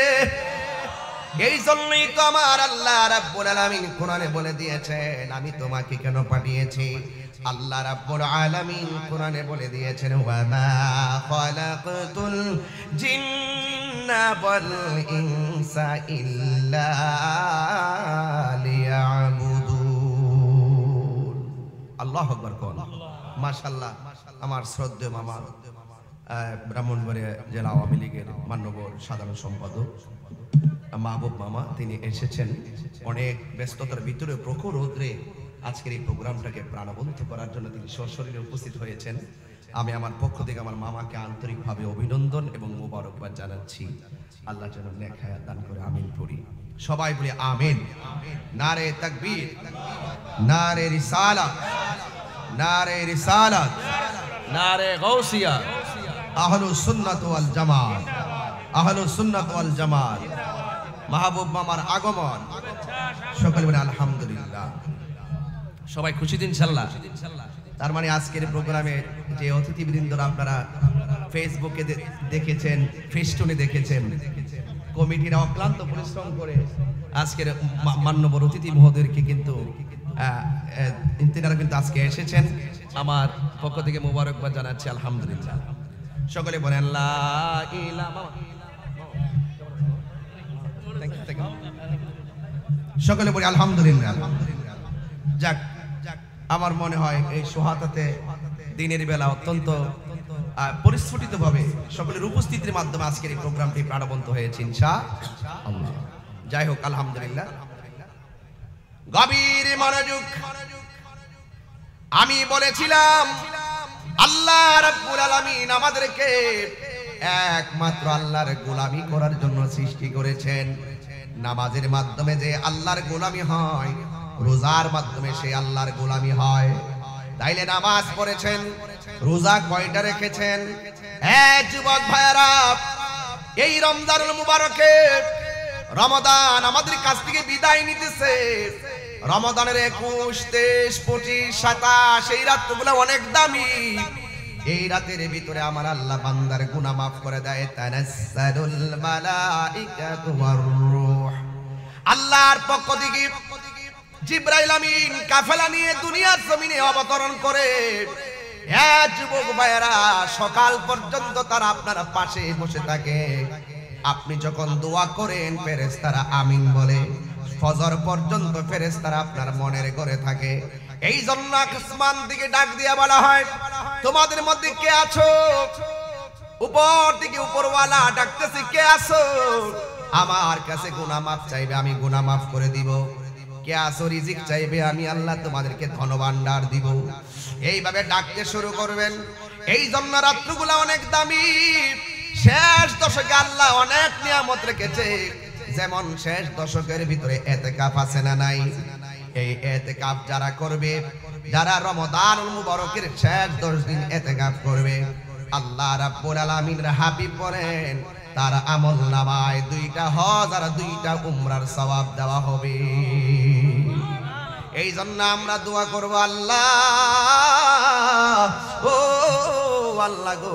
এই জন্যই তো আমার আল্লাহ রাব্বুল আলামিন কোরআনে বলে দিয়েছেন আমি তোমাকে কেন পাঠিয়েছি। আল্লাহ রাব্বুল আলামিন কোরআনে বলে দিয়েছেন ওয়া মা খালাকতুল জিন্না ওয়াল ইনসা ইল্লা লিয়াবুদুন। আল্লাহু আকবার কোন। মাশাআল্লাহ। আমার শ্রদ্ধেয় মামা ব্রাহ্মণবাড়িয়া জেলা আওয়ামী লীগের মান্যবর সাধারণ সম্পাদক মাহবুব মামা, তিনি এসেছেন অনেক ব্যস্ততার ভিতরে, প্রখর রৌদ্রে আজকের এই প্রোগ্রামটাকে প্রাণবন্ত করার জন্য তিনি সশরীরে উপস্থিত হয়েছেন। আমি আমার পক্ষ থেকে আমার মামাকে আন্তরিকভাবে অভিনন্দন এবং মোবারকবাদ জানাচ্ছি। আল্লাহ যেন নেক হায়াত দান করে, আমিন পড়ি। সবাই বলি আমিন। নারে তাকবীর, নারে রিসালাত, নারে রিসালাত, নারে গাউসিয়া, আহলুস সুন্নাত ওয়াল জামাত, আহলুস সুন্নাত ওয়াল জামাত। মাহবুব মামার আগমন, সকলে বলে আলহামদুলিল্লাহ। সবাই খুশি দিন ইনশাআল্লাহ। তার মানে আজকের প্রোগ্রামে যে অতিথিবৃন্দরা আপনারা ফেসবুকে দেখেছেন, ফেস্টুনে দেখেছেন, কমিটিরা অক্লান্ত পরিশ্রম করে আজকের মান্যবর অতিথি মহোদয়কে কিন্তু তিনারা কিন্তু আজকে এসেছেন। আমার পক্ষ থেকে মোবারকবাদ জানাচ্ছি আলহামদুলিল্লাহ। সকলে বলেন লা ইলাহা, সকলে বলি আলহামদুলিল্লাহ। যাক, আমার মনে হয় এই সোহাতাতে দিনের বেলা অত্যন্ত পরিস্ফুটিত ভাবে সকলের উপস্থিতির মাধ্যমে আজকের এই প্রোগ্রামটি প্রাণবন্ত হয়েছে ইনশাআল্লাহ। যাই হোক, আলহামদুলিল্লাহ। গভীর মনোযোগ। আমি বলেছিলাম আল্লাহ রাব্বুল আলামিন আমাদেরকে একমাত্র আল্লাহর গোলামি করার জন্য সৃষ্টি করেছেন। নামাজের মাধ্যমে যে আল্লাহর গোলামি হয়, রোজার মাধ্যমে সে আল্লাহর গোলামি হয়। তাইলে নামাজ পড়েছেন, রোজা কয়টা রেখেছেন? হ্যাঁ যুবক ভাইরা, এই রমজানুল মুবারকে রমাদান আমাদের কাছ থেকে বিদায় নিতেছে। রমাদানের একুশ, তেইশ, পঁচিশ, সাতাশ এই রাতগুলো অনেক দামি। এই রাতের ভিতরে আমার আল্লাহ বান্দার গুনাহ মাফ করে দেয়। তানাজ্জালুল মালাইকাতু ওয়ার রূহ, আল্লাহর পক্ষ থেকে জিবরাইল আমিন কাফেলা নিয়ে দুনিয়ার জমিনে অবতরণ করে। হ্যাঁ যুবক ভাইয়েরা, সকাল পর্যন্ত তারা আপনার পাশে বসে থাকে। আপনি যখন দোয়া করেন ফেরেশতারা আমিন বলে। ফজর পর্যন্ত ফেরেশতারা আপনার মনের ঘরে থাকে। এই জন্য আসমান দিকে ডাক দিয়া বলা হয়, তোমাদের মধ্যে কে আছো? উপর দিকে উপরওয়ালা ডাকতেছে, কে আছো? আমার কাছে গুনাহ মাফ চাইবে, আমি গুনাহ মাফ করে দিব। কে আছো রিজিক চাইবে, আমি আল্লাহ তোমাদেরকে ধনভাণ্ডার দিব। এইভাবে ডাকতে শুরু করবেন। এই জন্য রাত্রিগুলো অনেক দামি। শেষ দশকে আল্লাহ অনেক নিয়ামত রেখেছে। যেমন শেষ দশকের ভিতরে ইতিকাফ আছে না নাই? এই ইতিকাফ যারা করবে, যারা রমাদানুল মুবারকের শেষ দশ দিন ইতিকাফ করবে, আল্লাহ রাব্বুল আলামিনের হাবিব বলেন তার আমল নামায় দুইটা হজ আর দুইটা উমরার সওয়াব দেওয়া হবে। এই জন্য আমরা দোয়া করব, আল্লাহ ও আল্লাহ গো,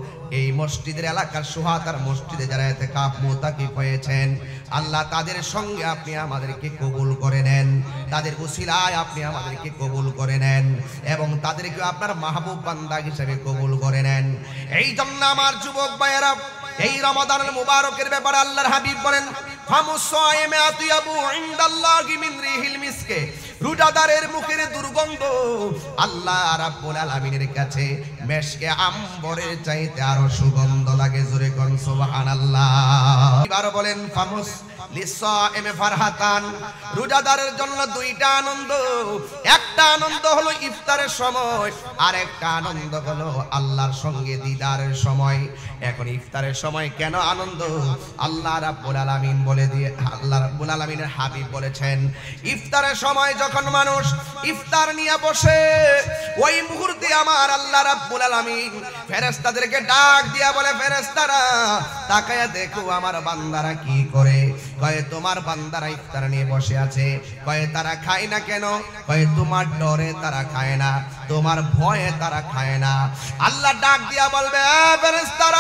এই মসজিদের এলাকার সুহাতার মসজিদে যারা ইতিকাফ মুতাকিফ হয়েছেন, আল্লাহ তাদের সঙ্গে আপনি আমাদেরকে কবুল করে নেন। তাদের উসিলায় আপনি আমাদেরকে কবুল করে নেন এবং তাদেরকে আপনার মাহবুব বান্দা হিসেবে কবুল করে নেন। এই জন্য আমার যুবক ভাইয়েরা, এই রমাদানুল মুবারকের ব্যাপারে আল্লাহর হাবিব বলেন, ফামুসাইমে আতিয়াবু ইনদাল্লাহি মিন রিহিল মিসকে, রোজাদারের মুখের দুর্গন্ধ আল্লাহ রাব্বুল আলামিনের কাছে মেশকে আম্বরের চাইতে আরো সুগন্ধ লাগে। জোরে কোন সুবহানাল্লাহ। এবার বলেন ফামুস লিসাইমে ফারহাতান, রোজাদারের জন্য দুইটা আনন্দ। একটা আনন্দ হলো ইফতারের সময়, আর একটা আনন্দ হলো আল্লাহর সঙ্গে দিদারের সময়। এখন ইফতারের সময় কেন আনন্দ? আল্লাহ রাব্বুল আলামিন বলে দিয়ে আল্লাহ রাব্বুল আলামিনের হাবিব বলেছেন, ইফতারের সময় যখন মানুষ ইফতার নিয়ে বসে, ওই মুহূর্তে আমার আল্লাহ রাব্বুল আলামিন ফেরেশতাদেরকে ডাক দিয়া বলে, ফেরেশতারা তাকায়া দেখো আমার বান্দারা কি করে। কয়ে তোমার বান্দারা ইফতার নিয়ে বসে আছে। কয়ে তারা খায় না কেন? কয়ে তোমার ডরে তারা খায় না, তোমার ভয়ে তারা খায় না। আল্লাহ ডাক দিয়া বলবে, ফেরেশতারা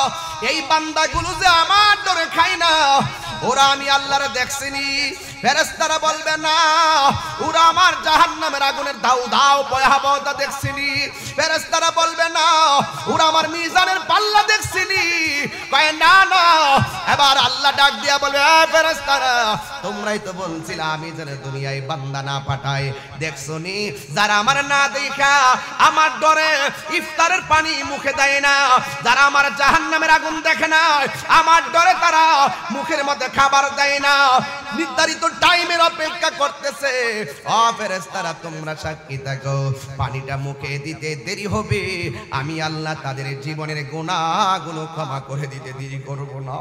এই বান্দাগুলো যে আমার ডরে খায় না, ওরা আমি আল্লাহরে দেখছিনি। ফেরেশতারা বলবে, না, ওরা আমার জাহান্নামের আগুনের দাউ দাউ ভয়াবহতা দেখছিনি। ফেরেশতারা বলবে, না, ওরা আমার মিজানের পাল্লা দেখছিনি। কয় না না। এবার আল্লাহ ডাক দিয়া বলবে, ফেরেশতারা তোমরাই তো বলছিলে আমি যেন দুনিয়ায় বান্দা না পাঠাই, দেখছনি যারা আমার না দেখা আমার ডরে ইফতারের পানি মুখে দেয় না, যারা আমার জাহান্নামের আগুন দেখে না, আমার ডরে তারা মুখের মধ্যে খাবার দেয় না, নির্ধারিত টাইমের অপেক্ষা করতেছে। ও ফেরেশতারা তোমরা সাক্ষী থাকো, পানিটা মুখে দিতে দেরি হবে, আমি আল্লাহ তাদের জীবনের গুনাহগুলো ক্ষমা করে দিতে দেরি করব না।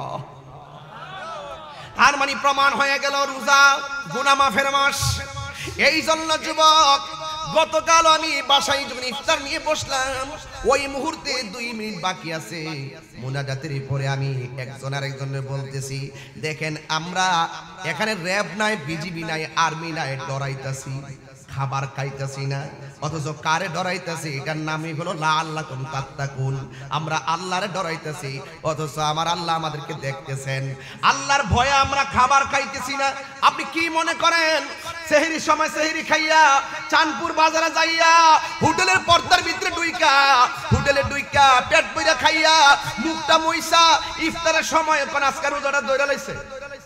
তার মানে প্রমাণ হয়ে গেল রোজা গুনাহ মাফের মাস। এই জন্য যুবক, গতকাল আমি বাসায় যখন ইফতার নিয়ে বসলাম, ওই মুহূর্তে দুই মিনিট বাকি আছে মুনাজাতের পরে আমি একজন আরেকজনের বলতেছি, দেখেন আমরা এখানে র্যাব নাই, বিজিবি নাই, আর্মি নাই, ডরাইতাছি, খাবার খাইতাছি না, অথচ কারে ডরাইতাছি? এটার নামই হলো লা আল্লাকুম তাত্তাকুন। আমরা আল্লাহরে ডরাইতাছি, অথচ আমার আল্লাহ আমাদেরকে দেখতেছেন। আল্লাহর ভয়ে আমরা খাবার খাইতেছি না। আপনি কি মনে করেন সেহরির সময় সেহরি খাইয়া চাঁদপুর বাজারে যাইয়া হোটেলের পর্দার ভিতরে ডুইকা হোটেলে ডুইকা পেট বইরা খাইয়া মুখটা মইসা ইফতারের সময় কোন আজকার রোজাটা দইরা লাইছে?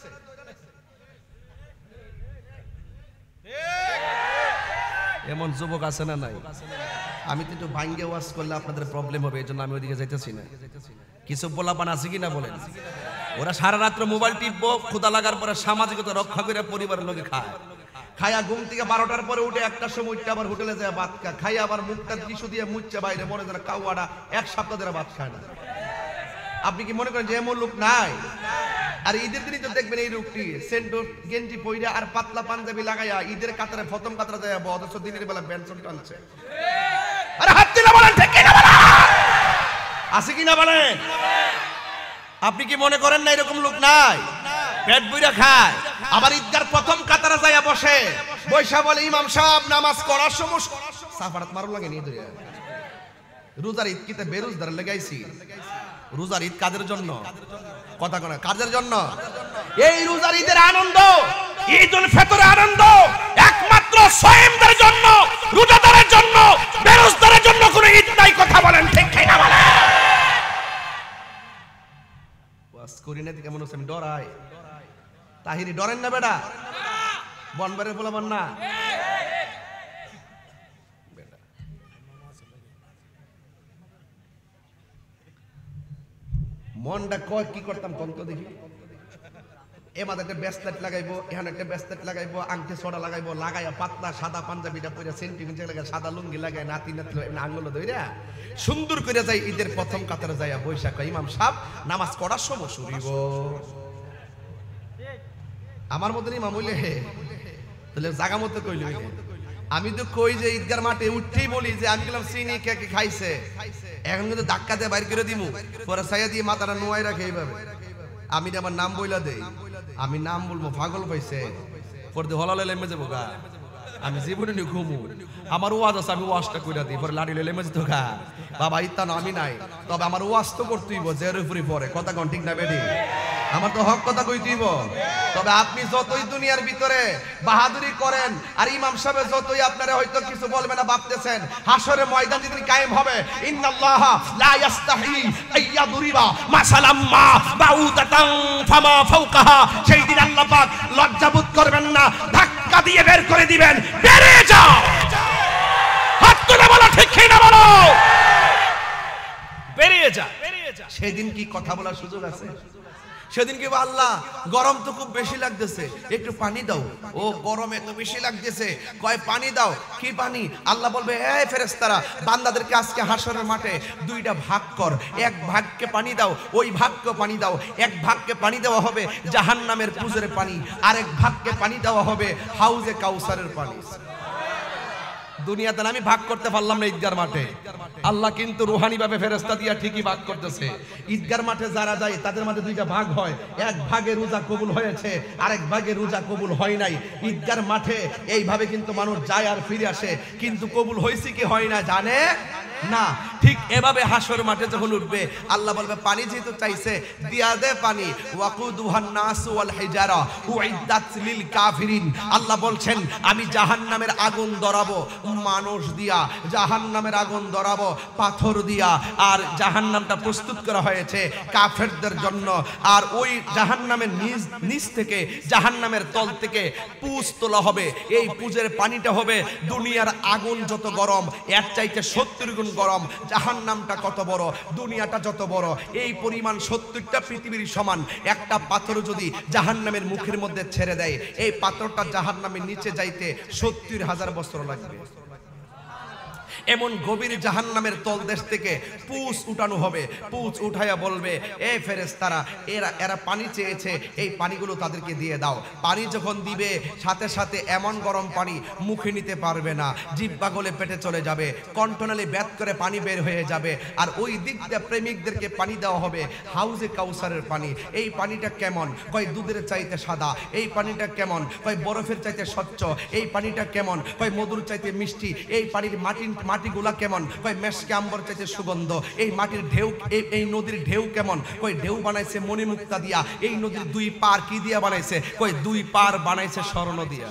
এমন যুবক আছে না নাই? আমি তো একটু ভাঙ্গে ওয়াজ করলে আপনাদের প্রবলেম হবে, এই জন্য আমি ওইদিকে যাইতেছি না। কিছু পোলাপান আছে কিনা বলেন? ওরা সারা রাত্র মোবাইল টিপবো, ক্ষুধা লাগার পরে সামাজিকতা রক্ষা করে পরিবারের লোকে খায়। খায়া ঘুম থেকে বারোটার পরে উঠে একটার সময় উঠতে আবার হোটেলে যায় ভাত খা খাইয়া আবার মুখটা টিস্যু দিয়ে মুচ্ছে বাইরে, মনে করেন কাউয়াটা এক সপ্তাহ ধরে ভাত খায় না। আপনি কি মনে করেন যে এমন লোক নাই? আর ঈদের দিনই তো দেখবেন এই লোকটি সেন্টর গেঞ্জি পইরা আর পাতলা পাঞ্জাবি লাগাইয়া ঈদের কাতারে প্রথম কাতারে যায় অথচ দিনের বেলা বেনসন টানছে। আরে হাত দিলে বলেন ঠিক কিনা বলেন, আছে কিনা বলেন? আপনি কি মনে করেন না এরকম লোক নাই? পেট বইরা খায়, আবার ঈদগার প্রথম কাতারে যায় বসে, বৈশা বলে ইমাম সাহেব নামাজ পড়ার সময় সাফারাত মারু লাগে নিয়ে ধরে। রোজার ঈদ কিতে বেরোজদার লাগাইছি। রোজার ঈদ কাদের জন্য? কথা কোন কাদের জন্য? এই রোজার ঈদের আনন্দ, ঈদুল ফিতরের আনন্দ একমাত্র সায়েমদের জন্য, রোজাদারের জন্য, বেরোজদারের জন্য কোন ঈদ নাই। কথা বলেন ঠিক কিনা বলেন? ওয়াজ করি না কেমন হচ্ছে, আমি ডরাই। তাহিরি ডরেন না বেটা? বনবারে বলবেন না মনটা কয় কি করতাম কোন তো দেখি। এমাদের একটা ব্যাসলেট লাগাইবো, এখানে একটা ব্যাসলেট লাগাইবো, আংটি ছড়া লাগাইবো, লাগাইয়া পাতলা সাদা পাঞ্জাবিটা পরে সেন্টিমিটার লাগায় সাদা লুঙ্গি লাগায় নাতি নাতলো আঙ্গুলো ধইরা সুন্দর করে যাই ঈদের প্রথম কাতারে যাইয়া বৈশাখ ইমাম সাহেব নামাজ পড়ার সময় শুরিব। আমার মতন ইমাম হইলে তাহলে জাগা মতো কইল। আমি তো কই যে ঈদগার মাঠে উঠতেই বলি যে আমি গেলাম চিনি কে কে খাইছে, এখন কিন্তু ধাক্কা দিয়ে বাইর করে দিমু, পরে ছাইয়া দিয়ে মাথাটা নোয়াই রাখে এইভাবে। আমি আমার নাম বইলা দেই, আমি নাম বলবো পাগল পাইছে, পরে হলালে লেমে যাবো গা। আমি জীবনে নি ঘুমু, আমার ওয়াজ আছে, আমি ওয়াজটা কইরা দিই, পরে লাড়ি লেমে যেত গা। বাবা ইত্তা না আমি নাই, তবে আমার ওয়াজ তো করতেইব জের উপরে পরে। কথা কোন ঠিক না বেডি? আমার তো হক কথা কইতেইব। তবে আপনি যতই দুনিয়ার ভিতরে বাহাদুরি করেন আর ইমাম সাহেব যতই আপনারা হয়তো কিছু বলবে না ভাবতেছেন, হাসরের ময়দান যেদিন কায়েম হবে, ইন্নাল্লাহ লা ইস্তাহি আইয়াদুরিবা মাসালাম মা বাউদাতান ফামা ফাওকাহা, সেই দিন আল্লাহ পাক লজ্জাবোধ করবেন না, ধাক্কা দিয়ে বের করে দিবেন, বেরিয়ে যাও। হাত তুলে বলো ঠিক কি না বলো, বেরিয়ে যা। সেদিন কি কথা বলার সুযোগ আছে? সেদিন কি আল্লাহ গরম তো খুব বেশি লাগতেছে, একটু পানি দাও। ও গরমে তো বেশি লাগতেছে, কয় পানি দাও। কি পানি? আল্লাহ বলবে এই ফেরেশতারা বান্দাদেরকে আজকে হাসরের মাঠে দুইটা ভাগ কর, এক ভাগকে পানি দাও, ওই ভাগকে পানি দাও। এক ভাগকে পানি দেওয়া হবে জাহান্নামের পুজের পানি, আরেক ভাগকে পানি দেওয়া হবে হাউজে কাউসারের পানি। দুনিয়াতে আমি ভাগ করতে পারলাম না ঈদগার মাঠে, আল্লাহ কিন্তু রুহানি ভাবে ফেরেশতা দিয়া ঠিকই ভাগ করতেছে। ঈদগার মাঠে যারা যায় তাদের মধ্যে দুইটা ভাগ হয়, এক ভাগে রোজা কবুল হয়েছে, আরেক ভাগে রোজা কবুল হয় নাই। ঈদগার মাঠে এইভাবে কিন্তু মানুষ যায় আর ফিরে আসে, কিন্তু কবুল হয়েছে কি হয় না জানে না। ঠিক এভাবে হাসর মাঠে যখন উঠবে আল্লাহ বলবে পানি যেহেতু চাইছে দিয়া দে পানি। ওয়াকুদুহান নাস ওয়াল হিজারা উইদ্দাত লিল কাফিরিন। আল্লাহ বলছেন আমি জাহান্নামের আগুন ধরাবো মানুষ দিয়া, জাহান্নামের আগুন ধরাবো পাথর দিয়া, আর জাহান্নামটা প্রস্তুত করা হয়েছে কাফেরদের জন্য। আর ওই জাহান্নামের নিচ নিচ থেকে, জাহান্নামের তল থেকে পুজ তোলা হবে। এই পুজের পানিটা হবে দুনিয়ার আগুন যত গরম এর চাইতে সত্তর গুণ গরম। জাহান্নামটা কত বড়, দুনিয়াটা যত বড়, এই পরিমাণ সত্তরটা পৃথিবীর সমান। একটা পাথর যদি জাহান্নামের মুখের মধ্যে ছেড়ে দেয়, এই পাথরটা জাহান্নামের নিচে যাইতে সত্তর হাজার বছর লাগবে। এমন গভীর জাহান্নামের তলদেশ থেকে পুষ উঠানো হবে। পুষ উঠাইয়া বলবে এ ফেরেশতারা এরা এরা পানি চেয়েছে, এই পানিগুলো তাদেরকে দিয়ে দাও। পানি যখন দিবে সাথে সাথে এমন গরম পানি মুখে নিতে পারবে না, জিহ্বা গলে পেটে চলে যাবে, কণ্ঠনালী ব্যাত করে পানি বের হয়ে যাবে। আর ওই দিক দিয়ে প্রেমিকদেরকে পানি দেওয়া হবে হাউজে কাউসারের পানি। এই পানিটা কেমন? কয় দুধের চাইতে সাদা। এই পানিটা কেমন? কয় বরফের চাইতে স্বচ্ছ। এই পানিটা কেমন? কয় মধুর চাইতে মিষ্টি। এই পানির মাটি মাটিগুলা কেমন? কয় মেশকে আম্বর চাইতে সুগন্ধ। এই মাটির ঢেউ, এই নদীর ঢেউ কেমন? কয় ঢেউ বানাইছে মণিমুক্তা দিয়া। এই নদীর দুই পার কি দিয়া বানাইছে? কয় দুই পার বানাইছে স্বর্ণ দিয়া।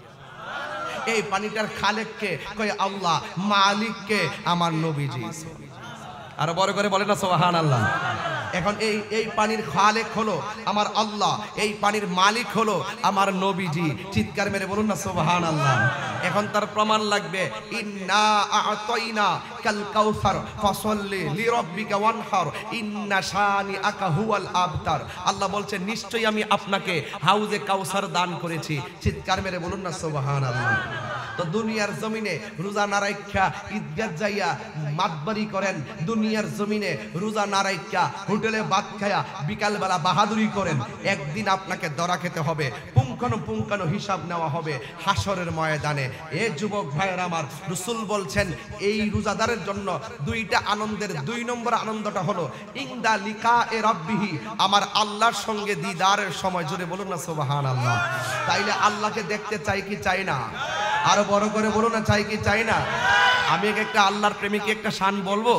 এই পানিটার খালেককে? কয় আল্লাহ। মালিককে? আমার নবীজি। আর বড় করে বলে না সুবহানাল্লাহ। এখন এই এই পানির খালেক হলো আমার আল্লাহ, এই পানির মালিক হলো আমার নবীজি। চিৎকার মেরে বলুন না সুবহানাল্লাহ। এখন তার প্রমাণ লাগবে ইন্না আ'তাইনা কাল কাউসার ফাসাল্লি লিরাব্বিকা ওয়ানহার ইন্না শানিআকা হুয়াল আবতার। আল্লাহ বলছেন নিশ্চয়ই আমি আপনাকে হাউজে কাউসার দান করেছি। চিৎকার মেরে বলুন না সুবহানাল্লাহ। তো দুনিয়ার জমিনে রোজা না রাখা ঈদগাহ যাইয়া মাতবারি করেন, দুনিয়ার জমিনে রোজা না রাখা হোটেলে ভাত খায়া বিকালবেলা বাহাদুরি করেন, একদিন আপনাকে ধরা খেতে হবে, পুঙ্খানুপুঙ্খানু হিসাব নেওয়া হবে হাসরের ময়দানে। এ যুবক ভাইয়ের আমার, রাসূল বলছেন এই রোজাদারের জন্য দুইটা আনন্দের দুই নম্বর আনন্দটা হলো ইনদা লিকা এ রাব্বিহি, আমার আল্লাহর সঙ্গে দিদারের সময়। জোরে বলুন না সুবহানাল্লাহ। তাইলে আল্লাহকে দেখতে চাই কি চাই না? আরো বড় করে বলুন না, চাই কি চাই না? আমি একটা আল্লাহর প্রেমিক একটা শান বলবো,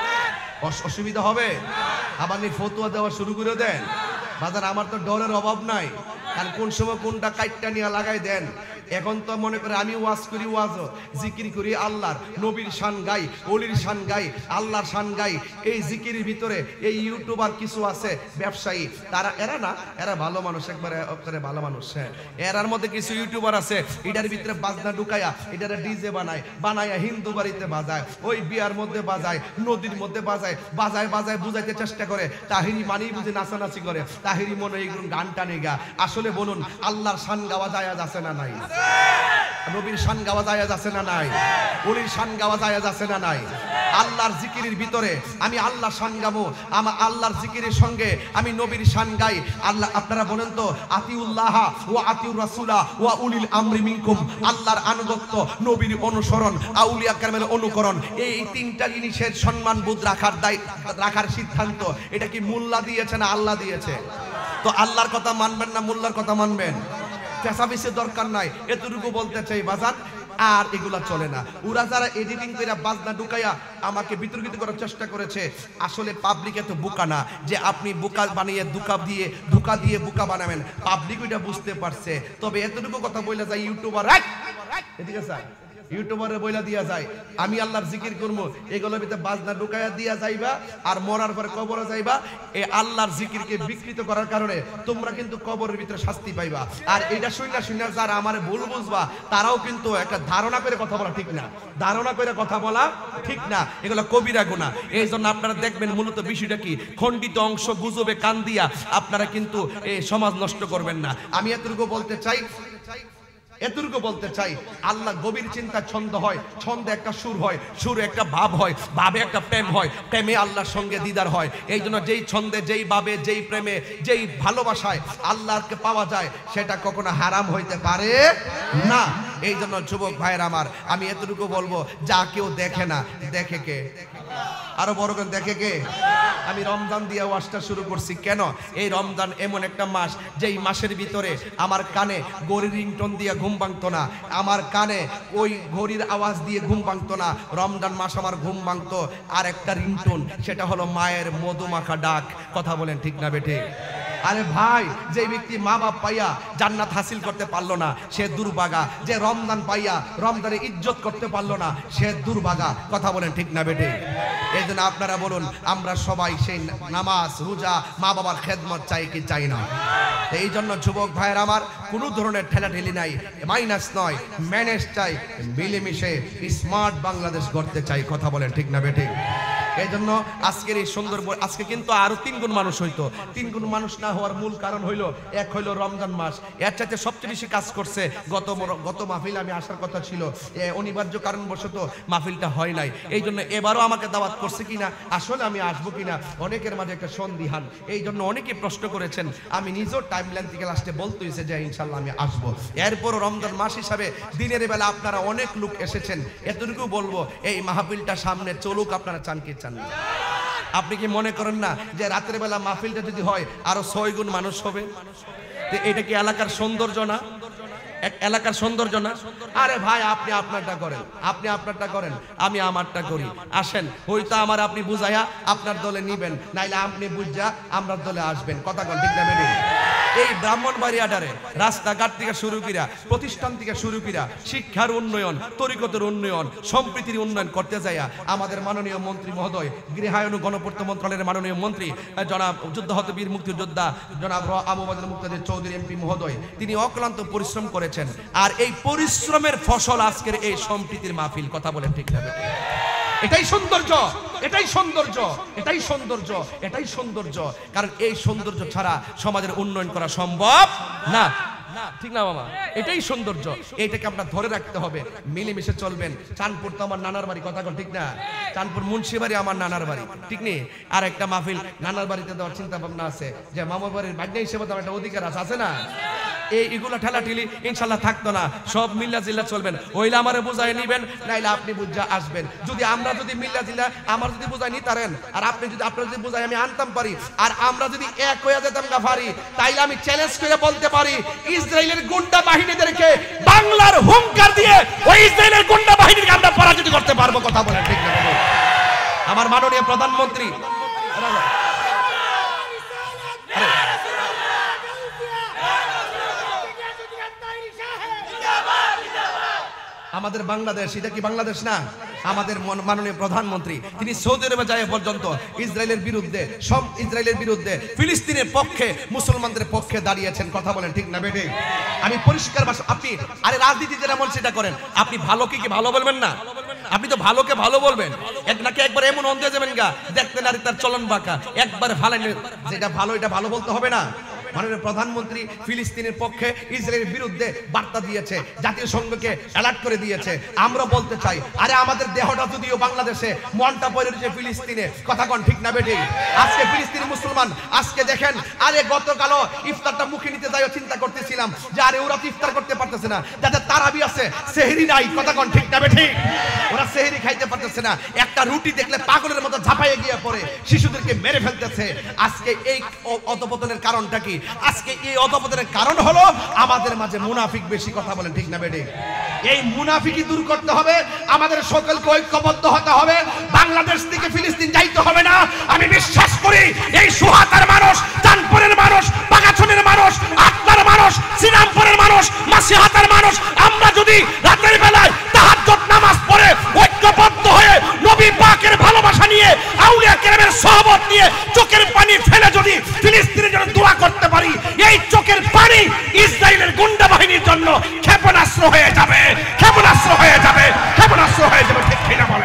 অসুবিধা হবে? আবার নি ফতোয়া দেওয়া শুরু করে দেন। বাজার আমার তো ডরের অভাব নাই, কারণ কোন সময় কোনটা কাইটটা নিয়ে লাগাই দেন। এখন তো মনে করে আমি ওয়াজ করি, ওয়াজ জিকির করি আল্লাহর, নবীর শান গাই, ওলির শান গাই, আল্লাহর শান গাই। এই জিকিরের ভিতরে এই ইউটিউবার কিছু আছে ব্যবসায়ী, তারা এরা না, এরা ভালো মানুষ, একবারে একবারে ভালো মানুষ। হ্যাঁ, এরার মধ্যে কিছু ইউটিউবার আছে এটার ভিতরে বাজনা ঢুকায়া এটারে ডিজে বানায়, বানায়া হিন্দু বাড়িতে বাজায়, ওই বিয়ার মধ্যে বাজায়, নদীর মধ্যে বাজায়, বাজায় বাজায় বুঝাইতে চেষ্টা করে। তাহিরি মানি বুঝে নাচানাচি করে, তাহিরি মনে এইগুলো গান টানে গা। আসলে বলুন আল্লাহর শান গাওয়া যায় আছে না নাই? নবীর শান গাওয়া যায় আছে না নাই? ওলির শান গাওয়া যায় আছে না নাই? আল্লাহর জিকিরের ভিতরে আমি আল্লাহর শান গাবো, আমার আল্লাহর জিকিরের সঙ্গে আমি নবীর শান গাই। আল্লাহ, আপনারা বলেন তো আতিউল্লাহ ওয়া আতিউর রাসূলা ওয়া উলিল আমরি মিনকুম, আল্লাহর আনুগত্য, নবীর অনুসরণ, আউলিয়া কেরামের অনুকরণ, এই তিনটা জিনিসের সম্মান বোধ রাখার দায় রাখার সিদ্ধান্ত এটা কি মোল্লা দিয়েছে না আল্লাহ দিয়েছে? তো আল্লাহর কথা মানবেন না মোল্লার কথা মানবেন? পেশাবিসের দরকার নাই, এতটুকু বলতে চাই বাজার। আর এগুলা চলে না। ওরা যারা এডিটিং করে বাজনা ঢুকাইয়া আমাকে বিতর্কিত করার চেষ্টা করেছে, আসলে পাবলিক এত বোকা না যে আপনি বোকা বানিয়ে ধোঁকা দিয়ে ধোঁকা দিয়ে বোকা বানাবেন। পাবলিক ওইটা বুঝতে পারছে। তবে এতটুকু কথা বলে যায় ইউটিউবার, এদিকে স্যার ইউটিউবারে বইলা দিয়া যায় আমি আল্লাহর জিকির করবো, এগুলোর ভিতরে বাজনা ঢুকাইয়া দিয়া যাইবা আর মরার পরে কবরে যাইবা। এই আল্লাহর জিকিরকে বিকৃত করার কারণে তোমরা কিন্তু কবরের ভিতরে শাস্তি পাইবা। আর এটা শুননা শুননা যারা আমার ভুল বুঝবা তারাও কিন্তু একটা ধারণা করে কথা বলা ঠিক না, ধারণা করে কথা বলা ঠিক না, এগুলো কবিরা গুনাহ। এই জন্য আপনারা দেখবেন মূলত বিষয়টা কি, খণ্ডিত অংশ গুজবে কান দিয়া আপনারা কিন্তু এই সমাজ নষ্ট করবেন না। আমি এতটুকু বলতে চাই এতটুকু বলতে চাই আল্লাহ গভীর চিন্তা ছন্দ হয়, ছন্দে একটা সুর হয়, সুরে একটা ভাব হয়, ভাবে একটা প্রেম হয়, প্রেমে আল্লাহর সঙ্গে দিদার হয়। এই জন্য যেই ছন্দে, যেই ভাবে, যেই প্রেমে, যেই ভালোবাসায় আল্লাহকে পাওয়া যায় সেটা কখনো হারাম হইতে পারে না। এই জন্য যুবক ভাইয়ের আমার, আমি এতটুকু বলবো, যা কেউ দেখে না দেখে কে? আরো বড় করে দেখে কে? আমি রমজান দিয়ে ওয়াজটা শুরু করছি কেন? এই রমজান এমন একটা মাস যেই মাসের ভিতরে আমার কানে গড়ির রিংটোন দিয়ে ঘুম ভাঙতো না, আমার কানে ওই ঘড়ির আওয়াজ দিয়ে ঘুম ভাঙতো না। রমজান মাস আমার ঘুম ভাঙতো আর একটা রিংটোন, সেটা হলো মায়ের মধুমাখা ডাক। কথা বলেন ঠিক না বেঠে? আরে ভাই, যে ব্যক্তি মা বাপ পাইয়া জান্নাত হাসিল করতে পারলো না সে দুর্ভাগা, যে রমজান পাইয়া রমজানে ইজ্জত করতে পারলো না সে দুর্ভাগা। কথা বলেন ঠিক না বেটে? এই জন্য আপনারা বলুন, আমরা সবাই সেই নামাজ রোজা মা বাবার খেদমত চাই কি চাই না? এই জন্য যুবক ভাইয়ের আমার, কোনো ধরনের ঠেলাঠেলি নাই, মাইনাস নয়, ম্যানেজ চাই, মিলেমিশে স্মার্ট বাংলাদেশ গড়তে চাই। কথা বলেন ঠিক না বেটে? এই জন্য আজকের এই সুন্দর, আজকে কিন্তু আরো তিন গুণ মানুষ হইতো। তিন গুণ মানুষ না হওয়ার মূল কারণ হইলো, এক হইলো রমজান মাস, এর চাইতে সবচেয়ে বেশি কাজ করছে গত গত মাহফিল আমি আসার কথা ছিল, অনিবার্য কারণবশত মাহফিলটা হয় নাই। এই জন্য এবারও আমাকে দাওয়াত করছে কিনা, আসলে আমি আসবো কিনা, অনেকের মাঝে একটা সন্দিহান। এই জন্য অনেকে প্রশ্ন করেছেন, আমি নিজেও টাইম লাইন থেকে লাস্টে বলতে হয়েছে যে ইনশাল্লাহ আমি আসবো। এরপরও রমজান মাস হিসাবে দিনের বেলা আপনারা অনেক লোক এসেছেন, এতটুকু বলবো এই মাহফিলটা সামনে চলুক। আপনারা চান কি চান না? আপনি কি মনে করেন না যে রাতের বেলা মাহফিলটা যদি হয় আরো ছয় গুণ মানুষ হবে? এটা কি এলাকার সৌন্দর্য না? এক এলাকার সৌন্দর্য না? আরে ভাই, আপনি আপনারটা করেন, আপনি আপনারটা করেন, আমি আমারটা করি। আসেন, হয়তো আমার আপনি বুঝাইয়া আপনার দলে নিবেন, নাইলে আপনি বুঝা আমরা দলে আসবেন। কথা কন ঠিক না বেটি? এই ব্রাহ্মণবাড়িয়াটারে রাস্তাঘাট থেকে শুরু করিয়া, প্রতিষ্ঠান থেকে শুরু করিয়া, শিক্ষার উন্নয়ন, তরিকতের উন্নয়ন, সম্প্রীতির উন্নয়ন করতে যাইয়া আমাদের মাননীয় মন্ত্রী মহোদয়, গৃহায়ন ও গণপূর্ত মন্ত্রণালয়ের মাননীয় মন্ত্রী জনাব যুদ্ধাহত বীর মুক্তিযোদ্ধা জনাব আবুবকর মুক্তাদির চৌধুরী এমপি মহোদয়, তিনি অক্লান্ত পরিশ্রম করেছেন। আর এই পরিশ্রমের ফসল আজকের এই সম্প্রীতির মাহফিল। কথা বলেন ঠিক না? এটাই সৌন্দর্য, এটাই সৌন্দর্য, এটাই সৌন্দর্য, এটাই সৌন্দর্য। কারণ এই সৌন্দর্য ছাড়া সমাজের উন্নয়ন করা সম্ভব না। ঠিক না মামা? এটাই সৌন্দর্য, এইটাকে আমরা ধরে রাখতে হবে, মিলেমিশে চলবেন। চাঁদপুর তো আমার নানার বাড়ি, কথা বল ঠিক না? চাঁদপুর মুন্সিবাড়ি আমার নানার বাড়ি, ঠিক নেই? আর একটা মাহফিল নানার বাড়িতে দেওয়ার চিন্তা ভাবনা আছে, যে মামার বাড়ির ভাগ্য হিসেবে তো একটা অধিকার আছে, আছে না? এই এগুলো ঠেলাঠেলি ইনশাল্লাহ থাকতো না, সব মিল্লা জিল্লা চলবেন। ওইলে আমারে বুঝাই নিবেন, নাইলে আপনি বুঝা আসবেন। যদি আমরা যদি মিল্লা জিল্লা আমার যদি বুঝাই নিতারেন, আর আপনি যদি আপনার যদি বুঝাই আমি আনতাম পারি, আর আমরা যদি এক হয়ে যেতাম না পারি, তাইলে আমি চ্যালেঞ্জ করে বলতে পারি, ইসরায়েলের গুন্ডা বাহিনীদেরকে বাংলার হুঙ্কার দিয়ে ওই ইসরায়েলের গুন্ডা বাহিনীকে আমরা পরাজিত করতে পারবো। কথা বলেন ঠিক না? আমার মাননীয় প্রধানমন্ত্রী আমাদের বাংলাদেশ, এটা কি বাংলাদেশ না? আমাদের মাননীয় প্রধানমন্ত্রী তিনি সৌদি আরবে যায় পর্যন্ত ইসরায়েলের বিরুদ্ধে, সব ইসরায়েলের বিরুদ্ধে, ফিলিস্তিনের পক্ষে, মুসলমানদের পক্ষে দাঁড়িয়েছেন। কথা বলেন ঠিক না বেটে? আমি পরিষ্কার ভাষা, আপনি আরে রাজনীতি যেটা বলছেন সেটা করেন, আপনি ভালোকে কি ভালো বলবেন না? আপনি তো ভালোকে ভালো বলবেন, এক নাকি একবার এমন অন্ধ যাবেন গা দেখতে নারী তার চলন বাঁকা, একবার ভালো যেটা ভালো এটা ভালো বলতে হবে না? মাননীয় প্রধানমন্ত্রী ফিলিস্তিনের পক্ষে, ইসরায়েলের বিরুদ্ধে বার্তা দিয়েছে, জাতীয় সংঘকে অ্যালার্ট করে দিয়েছে। আমরা বলতে চাই, আরে আমাদের দেহটা যদিও বাংলাদেশে, মনটা পড়ে রয়েছে ফিলিস্তিনে। কথা কোন ঠিক না বেটি? আজকে ফিলিস্তিনি মুসলমান, আজকে দেখেন, আরে গতকালও ইফতারটা মুখে নিতে যাই চিন্তা করতেছিলাম যে আরে ওরা তো ইফতার করতে পারতেছে না, যাদের তারাবি আছে, সেহরি নাই। কথা কোন ঠিক না বেটি? ওরা সেহরি খাইতে পারতেছে না, একটা রুটি দেখলে পাগলের মতো ঝাঁপাইয়ে গিয়ে পড়ে, শিশুদেরকে মেরে ফেলতেছে। আজকে এই অধপতনের কারণটা কি? আজকে এই অধপতনের কারণ হলো আমাদের মাঝে মুনাফিক বেশি। কথা বলেন ঠিক না বেটি? এই মুনাফিকি দূর করতে হবে, আমাদের সকলকে ঐক্যবদ্ধ হতে হবে, বাংলাদেশ থেকে ফিলিস্তিন যাইতে হবে না। আমি বিশ্বাস করি এই সুহাতার মানুষ, চাঁদপুরের মানুষ, বাগাছনের মানুষ, আটলার মানুষ, শ্রীরামপুরের মানুষ, মাসিহাতার মানুষ, আমরা যদি রাতের বেলায় তাহাজ্জুদ নামাজ পড়ে ঐক্যবদ্ধ হয়ে নবী পাকের ভালোবাসা নিয়ে, আউলিয়া কেরামের সহবত নিয়ে, চোখের পানি ফেলে যদি ফিলিস্তিনের জন্য দোয়া করতে পারি, এই চোখের পানি ইসরায়েলের গুন্ডা বাহিনীর জন্য ক্ষেপণাস্ত্র হয়ে যাবে, ক্ষেপণাস্ত্র হয়ে যাবে, ক্ষেপণাস্ত্র হয়ে যাবে। ঠিক কিনা বলে?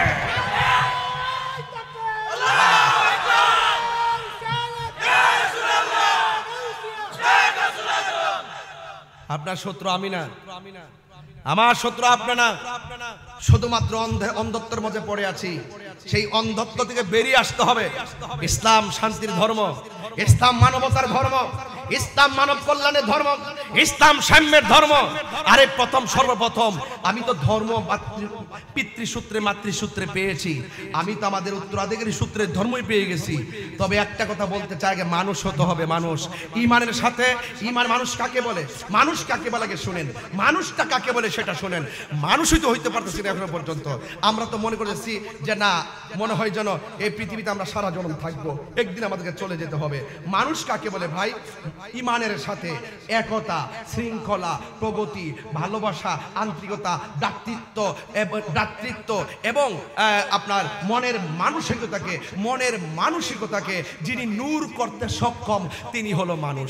আপনার শত্রু আমি না, আমার শত্রু আপনারা। শুধুমাত্র অন্ধত্বের মধ্যে পড়ে আছি, সেই অন্ধত্ব থেকে বেরিয়ে আসতে হবে। ইসলাম শান্তির ধর্ম, ইসলাম মানবতার ধর্ম, ইসলাম মানব কল্যাণের ধর্ম, ইসলাম সাম্যের ধর্ম। আরে প্রথম সর্বপ্রথম আমি তো ধর্ম পিতৃসূত্রে মাতৃসূত্রে পেয়েছি, আমি তো আমাদের উত্তরাধিকারী সূত্রের ধর্মই পেয়ে গেছি। তবে একটা কথা বলতে চাই, আগে মানুষ হতে হবে। মানুষ ইমানের সাথে, ইমান মানুষ কাকে বলে, মানুষ কাকে বলে আগে শুনেন, মানুষটা কাকে বলে সেটা শুনেন। মানুষই তো হইতে পারতেছি না এখনো পর্যন্ত। আমরা তো মনে করেছি যে না, মনে হয় যেন এই পৃথিবীতে আমরা সারা জীবন থাকবো, একদিন আমাদেরকে চলে যেতে হবে। মানুষ কাকে বলে ভাই? ইমানের সাথে একতা, শৃঙ্খলা, প্রগতি, ভালোবাসা, আন্তরিকতা, ভ্রাতৃত্ব ভ্রাতৃত্ব এবং আপনার মনের মানসিকতাকে, মনের মানসিকতাকে যিনি নূর করতে সক্ষম, তিনি হলো মানুষ।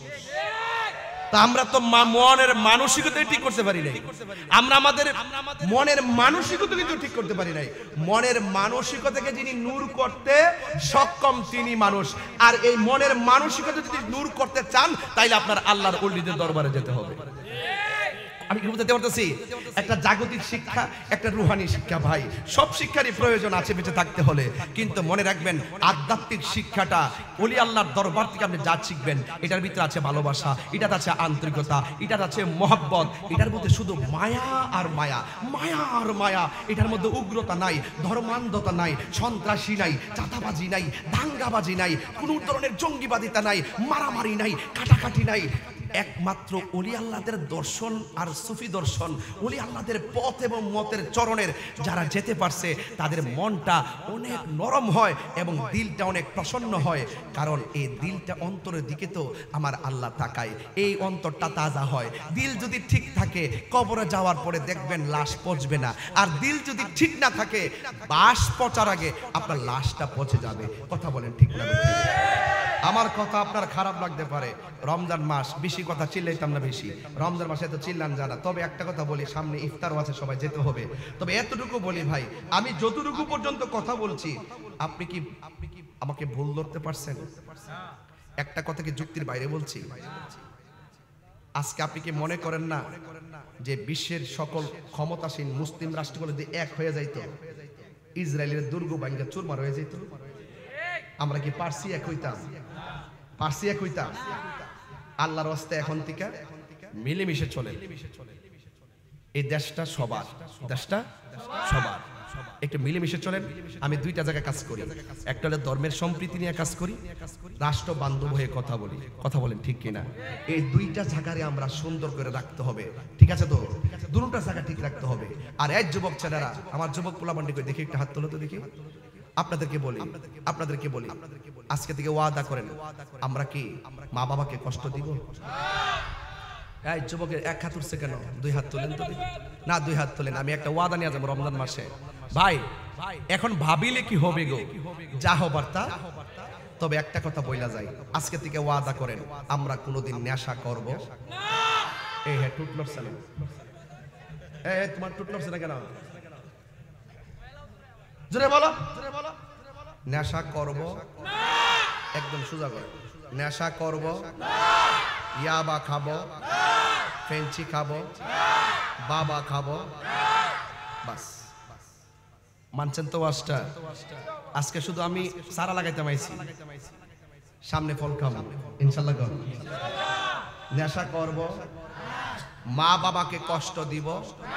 তা আমরা তো মনের মানসিকতা ঠিক করতে পারি নাই, আমরা আমাদের মনের মানসিকতা কিন্তু ঠিক করতে পারি নাই। মনের মানসিকতাকে যিনি নূর করতে সক্ষম, তিনি মানুষ। আর এই মনের মানসিকতা যদি নূর করতে চান, তাইলে আপনার আল্লাহর ওলিদের দরবারে যেতে হবে। আমি কি বুঝতে পারতেছি? একটা জাগতিক শিক্ষা, একটা রুহানি শিক্ষা, ভাই সব শিক্ষারই প্রয়োজন আছে বেঁচে থাকতে হলে। কিন্তু মনে রাখবেন, আধ্যাত্মিক শিক্ষাটা, ওলি আল্লাহর দরবার থেকে আপনি যা শিখবেন, এটার ভিতরে আছে ভালোবাসা, এটার আছে আন্তরিকতা, এটার আছে মহব্বত, এটার মধ্যে শুধু মায়া আর মায়া, মায়া আর মায়া। এটার মধ্যে উগ্রতা নাই, ধর্মান্ধতা নাই, সন্ত্রাসী নাই, চাঁদাবাজি নাই, দাঙ্গাবাজি নাই, কোনো ধরনের জঙ্গিবাদিতা নাই, মারামারি নাই, কাটাকাটি নাই। একমাত্র ওলি আল্লাহদের দর্শন আর সুফি দর্শন, ওলি আল্লাহদের পথ এবং মতের চরণের যারা যেতে পারছে, তাদের মনটা অনেক নরম হয় এবং দিলটা অনেক প্রসন্ন হয়। কারণ এই দিলটা, অন্তরের দিকে তো আমার আল্লাহ তাকায়, এই অন্তরটা তাজা হয়। দিল যদি ঠিক থাকে, কবরে যাওয়ার পরে দেখবেন লাশ পচবে না। আর দিল যদি ঠিক না থাকে, বাস পচার আগে আপনার লাশটা পচে যাবে। কথা বলেন ঠিক না? আমার কথা আপনার খারাপ লাগতে পারে, রমজান মাস, বেশি কথা চিল্লাইতাম না বেশি, রমজান মাসে তো চিল্লান জানা। তবে একটা কথা বলি, সামনে ইফতারও আছে, সবাই যেতে হবে। তবে এতটুকু বলি ভাই, আমি যতটুকু পর্যন্ত কথা বলছি, আপনি কি আপনি কি আমাকে ভুল ধরতে পারছেন? একটা কথা কি যুক্তির বাইরে বলছি? আজকে আপনি কি মনে করেন না যে বিশ্বের সকল ক্ষমতাসীন মুসলিম রাষ্ট্রগুলো যদি এক হয়ে যাইত, ইসরায়েলের দুর্গ ভাঙ্গা চুরমার হয়ে যেত, আমরা কি পারছি এক হইতাম? পারছি এক হইতাম? আল্লাহর রাস্তে এখন থেকে মিলেমিশে চলে। এই দেশটা সবার, দেশটা সবার, একটু মিলেমিশে চলেন। আমি দুইটা জায়গায় কাজ করি, একটা হলো ধর্মের সম্প্রীতি নিয়ে কাজ করি, রাষ্ট্র বান্ধব হয়ে কথা বলি। কথা বলেন ঠিক কিনা? এই দুইটা জায়গায় আমরা সুন্দর করে রাখতে হবে, ঠিক আছে তো? দুটোটা জায়গা ঠিক রাখতে হবে। আর এক যুবক ছেলেরা, আমার যুবক পোলাপান্ডি করে দেখি, একটা হাত তোলো তো দেখি। আপনাদেরকে বলি, আপনাদেরকে বলি, আজকে থেকে ওয়াদা করেন, আমরা কি মা বাবাকে কষ্ট দিব? এই যুবকের এক হাত উঠছে কেন? দুই হাত তোলেন তো না, দুই হাত তোলেন। আমি একটা ওয়াদা নিয়ে যাবো রমজান মাসে। ভাই এখন ভাবিলে কি হবে গো, যা হবার তা। তবে একটা কথা বইলা যায়, আজকে থেকে ওয়াদা করেন, আমরা কোনোদিন নেশা করব না। এই হ্যাঁ টুট লড়ছে না, এই তোমার টুট লড়ছে না কেন? জোরে বলো, নেশা করব না। একদম সোজা করে, নেশা করব না, ইয়াবা খাবো না, ফেঞ্চি খাবো না, বাবা খাবো না, বাস। মানছেন তো ওয়াজটা? আজকে শুধু আমি সারা লাগাইতে মাইছি, সামনে ফল খাবো ইনশাআল্লাহ। নেশা করব, মা বাবাকে কষ্ট দিব।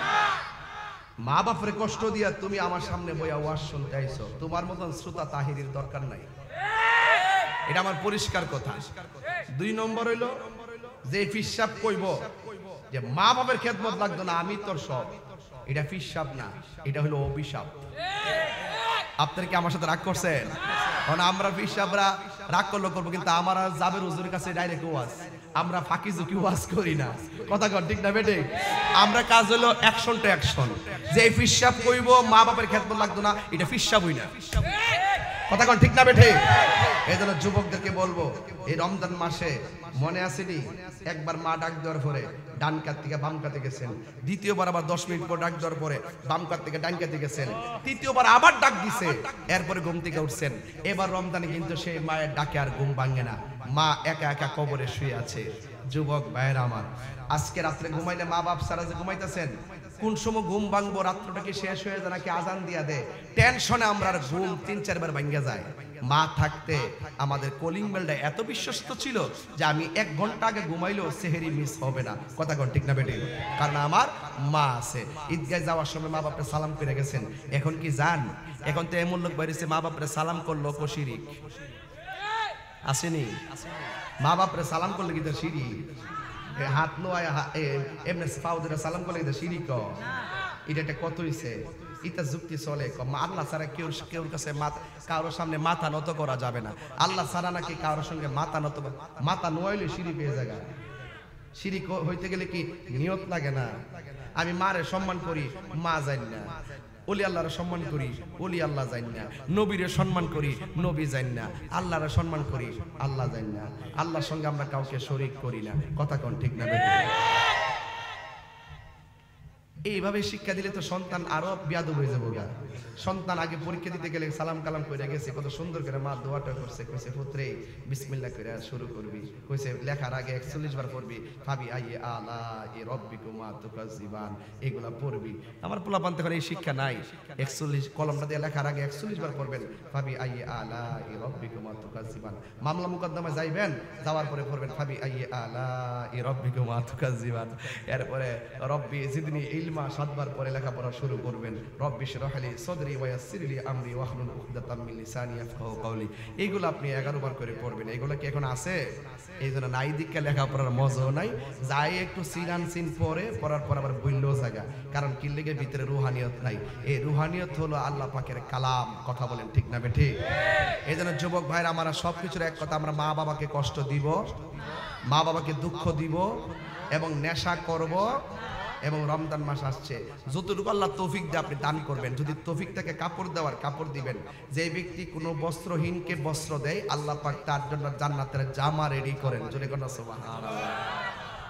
মা বাপরে কষ্ট দিয়া তুমি আমার সামনে বইয়া ওয়াজ শুনতে আইছো, তোমার মতন শ্রোতা তাহিরির দরকার নাই। এটা আমার পরিষ্কার কথা। দুই নম্বর হইল যে ফিসাব কইব যে মা বাবার খেদমত লাগতো না, আমি তোর সব, এটা ফিসাব না, এটা হলো অভিশাপ। আপনারা কি আমার সাথে রাগ করছেন? কারণ আমরা ফিসাবরা রাগ করলো করবো, কিন্তু আমার জাবের হুজুরের কাছে ডাইরেক্ট ওয়াজ, আমরা ফাঁকি ঝুঁকি ওয়াজ করি না। কথা কর ঠিক না বেটে? আমরা কাজ হলো অ্যাকশন টু অ্যাকশন। যে ফিসাব কইব মা বাবার খেদমত লাগতো না, এটা ফিসাবই না। কথা কন ঠিক না বেঠে? এই জন্য যুবকদেরকে বলবো, এই রমজান মাসে মনে আসেনি একবার মা ডাক দেওয়ার পরে ডান কাত থেকে বাম কাতে গেছেন, দ্বিতীয়বার আবার দশ মিনিট পর ডাক দেওয়ার পরে বাম কাত থেকে ডান কাতে গেছেন, তৃতীয়বার আবার ডাক দিছে, এরপরে ঘুম থেকে উঠছেন। এবার রমজানে কিন্তু সেই মায়ের ডাকে আর ঘুম ভাঙে না, মা একা একা কবরে শুয়ে আছে। যুবক ভাইয়েরা আমার, আজকে রাত্রে ঘুমাইলে মা বাপ সারা যে ঘুমাইতেছেন, কোন সময় ঘুম ভাঙবো, রাত্রটা কি শেষ হয়ে যায় নাকি আজান দিয়া দেয়, টেনশনে আমরা ঘুম তিন চারবার ভাঙ্গা যায়। মা থাকতে আমাদের কলিং বেলটা এত বিশ্বস্ত ছিল যে আমি এক ঘন্টা আগে ঘুমাইলেও সেহেরি মিস হবে না। কথা কন ঠিক না বেটে? কারণ আমার মা আছে। ঈদগায় যাওয়ার সময় মা বাপরে সালাম করে গেছেন, এখন কি যান? এখন তো এমন লোক বেরিয়েছে মা বাপরে সালাম করলো কো শিরিক আসেনি? মা বাপরে সালাম করলে কি শিরিক? হাত নোয়া এমনি ফাউদের সালাম করলে কি শিরিক? এটা একটা কত হইছে, এটা যুক্তি চলে। আল্লাহ ছাড়া কেউ কেউর কাছে কারোর সামনে মাথা নত করা যাবে না। আল্লাহ ছাড়া নাকি কারোর সঙ্গে মাথা নত, মাথা নোয়াইলে সিঁড়ি পেয়ে জায়গা। সিঁড়ি হইতে গেলে কি নিয়ত লাগে না? আমি মারে সম্মান করি, মা জানি না। ওলি আল্লাহরে সম্মান করি, ওলি আল্লাহ জানি না। নবীরে সম্মান করি, নবী জানি না। আল্লাহরে সম্মান করি, আল্লাহ জানি না। আল্লাহর সঙ্গে আমরা কাউকে শরীক করি না। কথা কোন ঠিক না? এইভাবে শিক্ষা দিলে তো সন্তান আরো বিয়াদব হয়ে যাবো। সন্তান আগে পরীক্ষা দিতে গেলে সালাম কালাম করে গেছে, কত সুন্দর করে মা দোয়াটা করছে, কইছে পুত্রে বিসমিল্লাহ করে শুরু করবি, কইছে লেখার আগে একচল্লিশ বার পড়বি, ফাবি আইয়ে আলা এ রব্বিকুমা তুকাজ্জিবান, এগুলা পড়বি। আমার পোলাপান তখন এই শিক্ষা নাই। একচল্লিশ কলমটা দিয়ে লেখার আগে একচল্লিশ বার পড়বেন, ফাবি আইয়ে আলা এ রব্বিকুমা তুকাজ্জিবান। মামলা মুকদ্দমায় যাইবেন, যাওয়ার পরে পড়বেন ফাবি আইয়ে আলা এ রব্বিকুমা তুকাজ্জিবান। এরপরে রব্বি জিদনি ইলমা সাতবার পরে লেখাপড়া শুরু করবেন, রব্বি ইশরাহ লি সাদরি ওয়া ইয়াসসির লি আমরি ওয়াহলুল উকদাতাম মিন লিসানি ইয়াফকাহু কাওলি। এইগুলো আপনি এগারো বার করে পড়বেন। এগুলো কি এখন আছে? এই জন্য নাই দিকে লেখাপড়ার মজাও নাই। যাই একটু সিনান সিন পরে পড়ার পর আবার বইলেও জায়গা, কারণ কিল্লেগের ভিতরে রুহানিয়ত নাই। এই রুহানিয়ত হলো আল্লাহ পাকের কালাম। কথা বলেন ঠিক না বেঠি? এই জন্য যুবক ভাইরা, আমরা সবকিছুর এক কথা, আমরা মা বাবাকে কষ্ট দিব, মা বাবাকে দুঃখ দিব এবং নেশা করব। এবং রমজান মাস আসছে, যতটুকু আল্লাহ তৌফিক দিয়ে আপনি দান করবেন। যদি তৌফিক থেকে কাপড় দেওয়ার কাপড় দিবেন। যে ব্যক্তি কোনো বস্ত্রহীনকে বস্ত্র দেয়, আল্লাহ পাক তার জন্য জান্নাতের জামা রেডি করেন। জোরে কোন সুবহানাল্লাহ।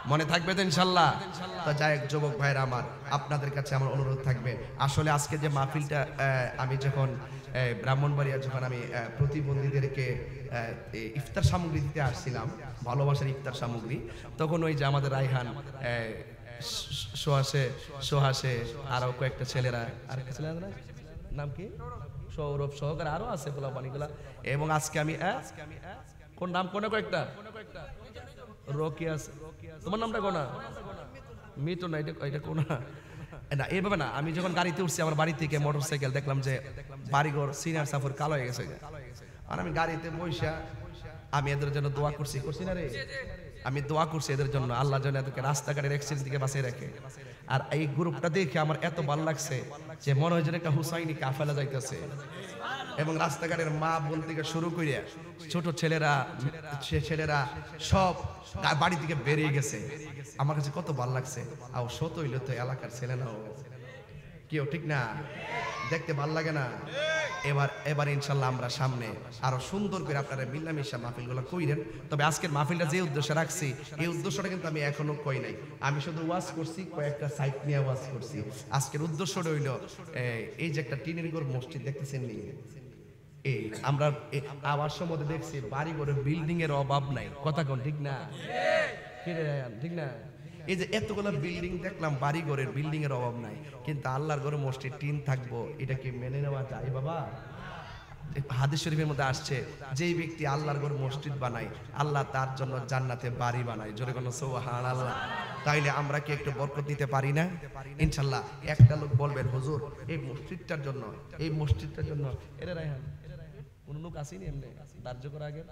মনে থাকবে তো ইনশাল্লাহ? তা যাই হোক যুবক ভাইরা আমার, আপনাদের কাছে আমার অনুরোধ থাকবে, আসলে আজকে যে মাহফিলটা আমি যখন ব্রাহ্মণবাড়িয়া যখন আমি প্রতিবন্ধীদেরকে ইফতার সামগ্রী দিতে আসছিলাম, ভালোবাসার ইফতার সামগ্রী, তখন ওই যে আমাদের রায়হান, সোহাসে সোহাসে আরো কয়েকটা ছেলেরা, আর একটা ছেলেরা নাম কি সৌরভ সহকারে আরো আছে পোলাপানিগুলা, এবং আজকে আমি কোন নাম কোন কয়েকটা রকি আছে, তোমার নামটা কোনা? মিতু না, এটা এটা কোনা না, এইভাবে না। আমি যখন গাড়িতে উঠছি আমার বাড়ি থেকে মোটরসাইকেল, দেখলাম যে বাড়িঘর সিনিয়র সাফর কালো হয়ে গেছে, আর আমি গাড়িতে বসা আমি এদের জন্য দোয়া করছি, করছি না রে, আমি দোয়া করছি এদের জন্য, আল্লাহ যেন এদেরকে রাস্তাঘাটের অ্যাক্সিডেন্ট থেকে বাঁচিয়ে রাখে। আর এই গ্রুপটা দেখে আমার এত ভালো লাগছে যে মনে হয় যেন একটা হুসাইনি কাফেলা যাইতেছে, এবং রাস্তাঘাটের মা বোন থেকে শুরু করে ছোট ছেলেরা সে ছেলেরা সব বাড়ি থেকে বেরিয়ে গেছে। আমার কাছে কত ভালো লাগছে। আর শত হইলে তো এলাকার ছেলে না কেউ, ঠিক না? দেখতে ভাল লাগে না? এবার এবার ইনশাল্লাহ আমরা সামনে আরো সুন্দর করে আপনারা মিলামিশা মাহফিলগুলো কইরেন। তবে আজকের মাহফিলটা যে উদ্দেশ্যে রাখছি, এই উদ্দেশ্যটা কিন্তু আমি এখনো কই নাই। আমি শুধু ওয়াজ করছি, কয়েকটা সাইট নিয়ে ওয়াজ করছি। আজকের উদ্দেশ্যটা হইল এই যে একটা টিনের ঘর মসজিদ দেখতেছেন নি, এই আমরা আবার সময় দেখছি বাড়ি ঘরে বিল্ডিং এর অভাব নাই, কথা কোন ঠিক না? ঠিক না? এই যে এতগুলো বিল্ডিং দেখলাম, বাড়ি ঘরের বিল্ডিং এর অভাব নাই, কিন্তু আল্লাহর ঘরে মসজিদ টিন থাকবো, এটা কি মেনে নেওয়া যায় বাবা? হাদিস শরীফের মধ্যে আসছে, যেই ব্যক্তি আল্লাহর ঘরে মসজিদ বানায়, আল্লাহ তার জন্য জান্নাতে বাড়ি বানায়। জোরে কোনো সুবহানাল্লাহ। তাইলে আমরা কি একটু বরকত নিতে পারি না? ইনশাল্লাহ। একটা লোক বলবেন, হুজুর এই মসজিদটার জন্য, এই মসজিদটার জন্য এরা রায়হান কোন লোক আসেনি এমনি ধার্য করা আগে?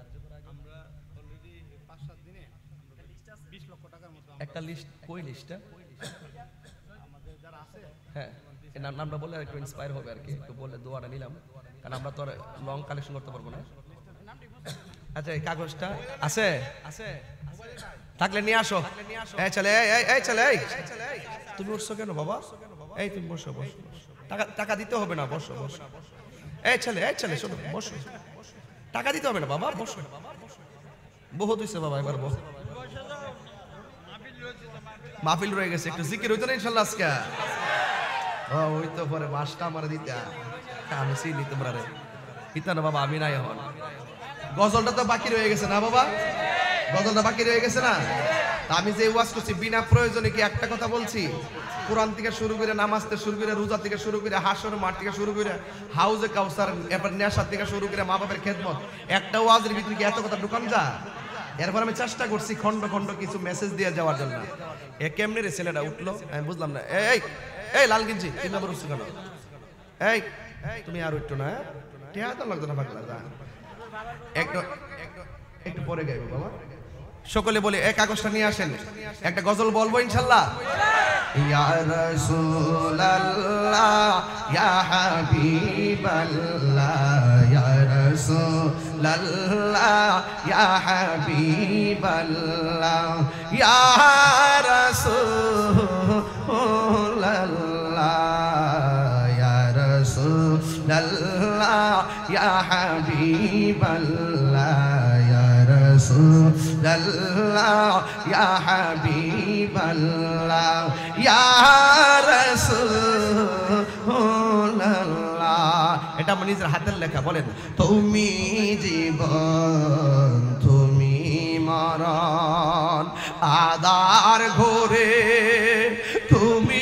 একটা লিস্ট, কই লিস্টটা? হ্যাঁ, এই নামটা বললে একটু ইন্সপায়ার হবে আর কি, একটু বললে দোয়াটা নিলাম, কারণ আমরা তো লং কালেকশন করতে পারবো না। আচ্ছা, এই কাগজটা আছে? আছে থাকলে নিয়ে আসো। এই চলে, এই এই চলে, তুমি উঠছো কেন বাবা? এই তুমি বসো, বসো। টাকা টাকা দিতে হবে না, বসো বসো। এই ছেলে, এই ছেলে শোনো, বসো। টাকা দিতে হবে না বাবা, বসো। বহুত হইছে বাবা, এবার বসো। মাহফিল রয়ে গেছে, একটু জিকির হইতো না ইনশাল্লাহ আজকে? ও ওই তো পরে বাসটা আমার দিতা, আমি চিনি তোমরা রে ইতা না বাবা, আমি নাই এখন। গজলটা তো বাকি রয়ে গেছে না বাবা? গজলটা বাকি রয়ে গেছে না? আমি যে ওয়াজ করছি বিনা প্রয়োজনে কি একটা কথা বলছি? কোরআন থেকে শুরু করে, নামাজ থেকে শুরু করে, রোজা থেকে শুরু করে, হাসর মাঠ থেকে শুরু করে, হাউজে কাউসার, এরপর নেশা থেকে শুরু করে, মা বাবার খেদমত, একটা ওয়াজের ভিতরে কি এত কথা ঢুকান যা? এরপর আমি চেষ্টা করছি খন্ড খন্ড কিছু মেসেজ দিয়ে যাওয়ার জন্য। এ কেমনি রে ছেলেটা উঠলো, আমি বুঝলাম না। এই এই লাল গিঞ্জি, তিন নম্বর উঠছে কেন? এই তুমি আর উঠতো না, টেহা তো লাগতো না পাগলা, যা একটু একটু পরে গাইবো বাবা। সকলে বলে এক কাগজটা নিয়ে আসেন, একটা গজল বলবো ইনশাল্লাহ। ইয়া রাসূলুল্লাহ ইয়া হাবিবাল্লাহ, ইয়া রাসূলুল্লাহ ইয়া হাবিবাল্লাহ, ইয়া রাসূলুল্লাহ ইয়া রাসূলুল্লাহ ইয়া হাবিবাল্লাহ, ইয়া রাসূলুল্লাহ ইয়া হাবিবাল্লাহ, ইয়া রাসূলুল্লাহ। এটা আমার নিজের হাতের লেখা। বলেন, তুমি জীবন, তুমি মরণ, আদার ঘরে তুমি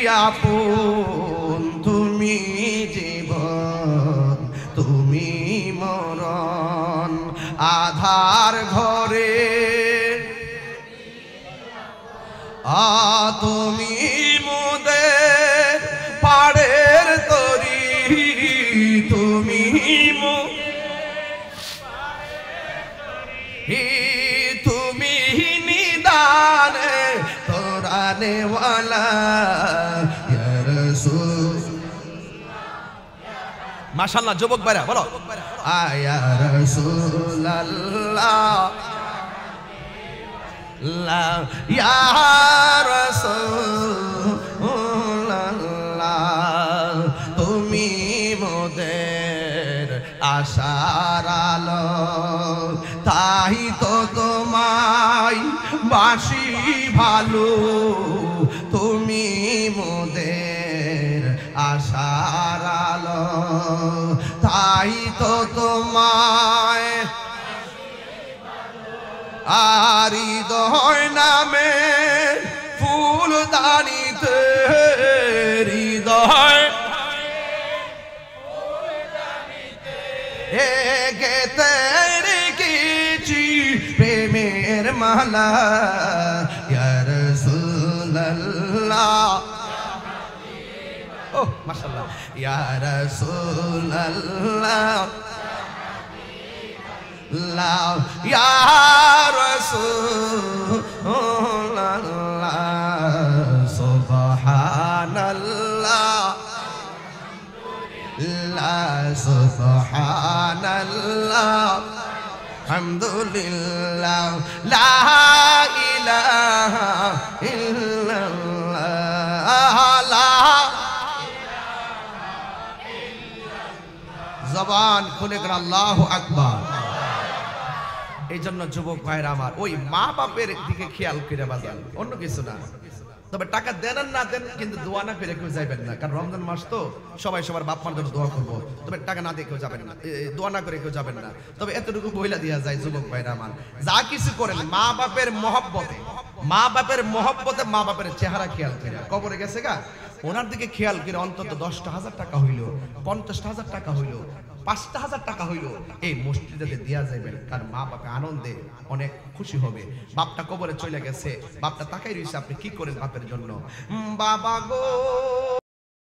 আপন, তুমি জীবন, তুমি মরণ, আধার ঘরে আ তুমি মোদের পাড়ের তরি, তুমি তুমি নিদানে তোরানে ওয়ালা, ইয়া রাসূল। মাশাআল্লাহ যুবক ভাইরা বলো, ইয়া রাসূলুল্লাহ ইয়া রাসূলুল্লাহ, তুমি মোদের আশার আলো, তাই তো তোমার তাই বাসি ভালো তুমি মোদের আশার আলো তাই তো তোমায় আর হৃদয় নামে ফুলদানিতে হৃদয় গেতে রেখেছি প্রেমের মালা ইয়া রাসূলুল্লাহ ও মাশাআল্লাহ ইয়া রাসূলুল্লাহ লাও ইয়া রাসূলুল্লাহ সুবহানাল্লাহ লা সুবহানাল্লাহ হামদুলিল্লাহ লা ইলাহা ইল্লাল্লাহ লা জবান খুলে করে আল্লাহু আকবার। এই জন্য যুবক ভাইরা আমার ওই মা বাপের দিকে খেয়াল করে বাজান, অন্য কিছু না। তবে টাকা দেন আর না দেন কিন্তু দোয়া না করে কেউ যাবেন না, কারণ রমজান মাস তো সবাই সবার বাপ মার জন্য দোয়া করবো। তবে টাকা না দিয়ে কেউ যাবেন না, দোয়া না করে কেউ যাবেন না। তবে এতটুকু বইলা দিয়া যায় যুবক ভাইরা আমার, যা কিছু করেন মা বাপের মহব্বতে, মা বাপের মহব্বতে মা বাপের চেহারা খেয়াল করে। কবরে গেছে গা, ওনার দিকে খেয়াল করে অন্তত দশটা হাজার টাকা হইল, পঞ্চাশটা হাজার টাকা হইল, পাঁচটা হাজার টাকা হইল এই মসজিদে দিয়া যাবেন, কারণ মা বাপে আনন্দে অনেক খুশি হবে। বাপটা কবরে চলে গেছে, বাপটা তাকাই রয়েছে, আপনি কি করেন বাপের জন্য? বাবা গো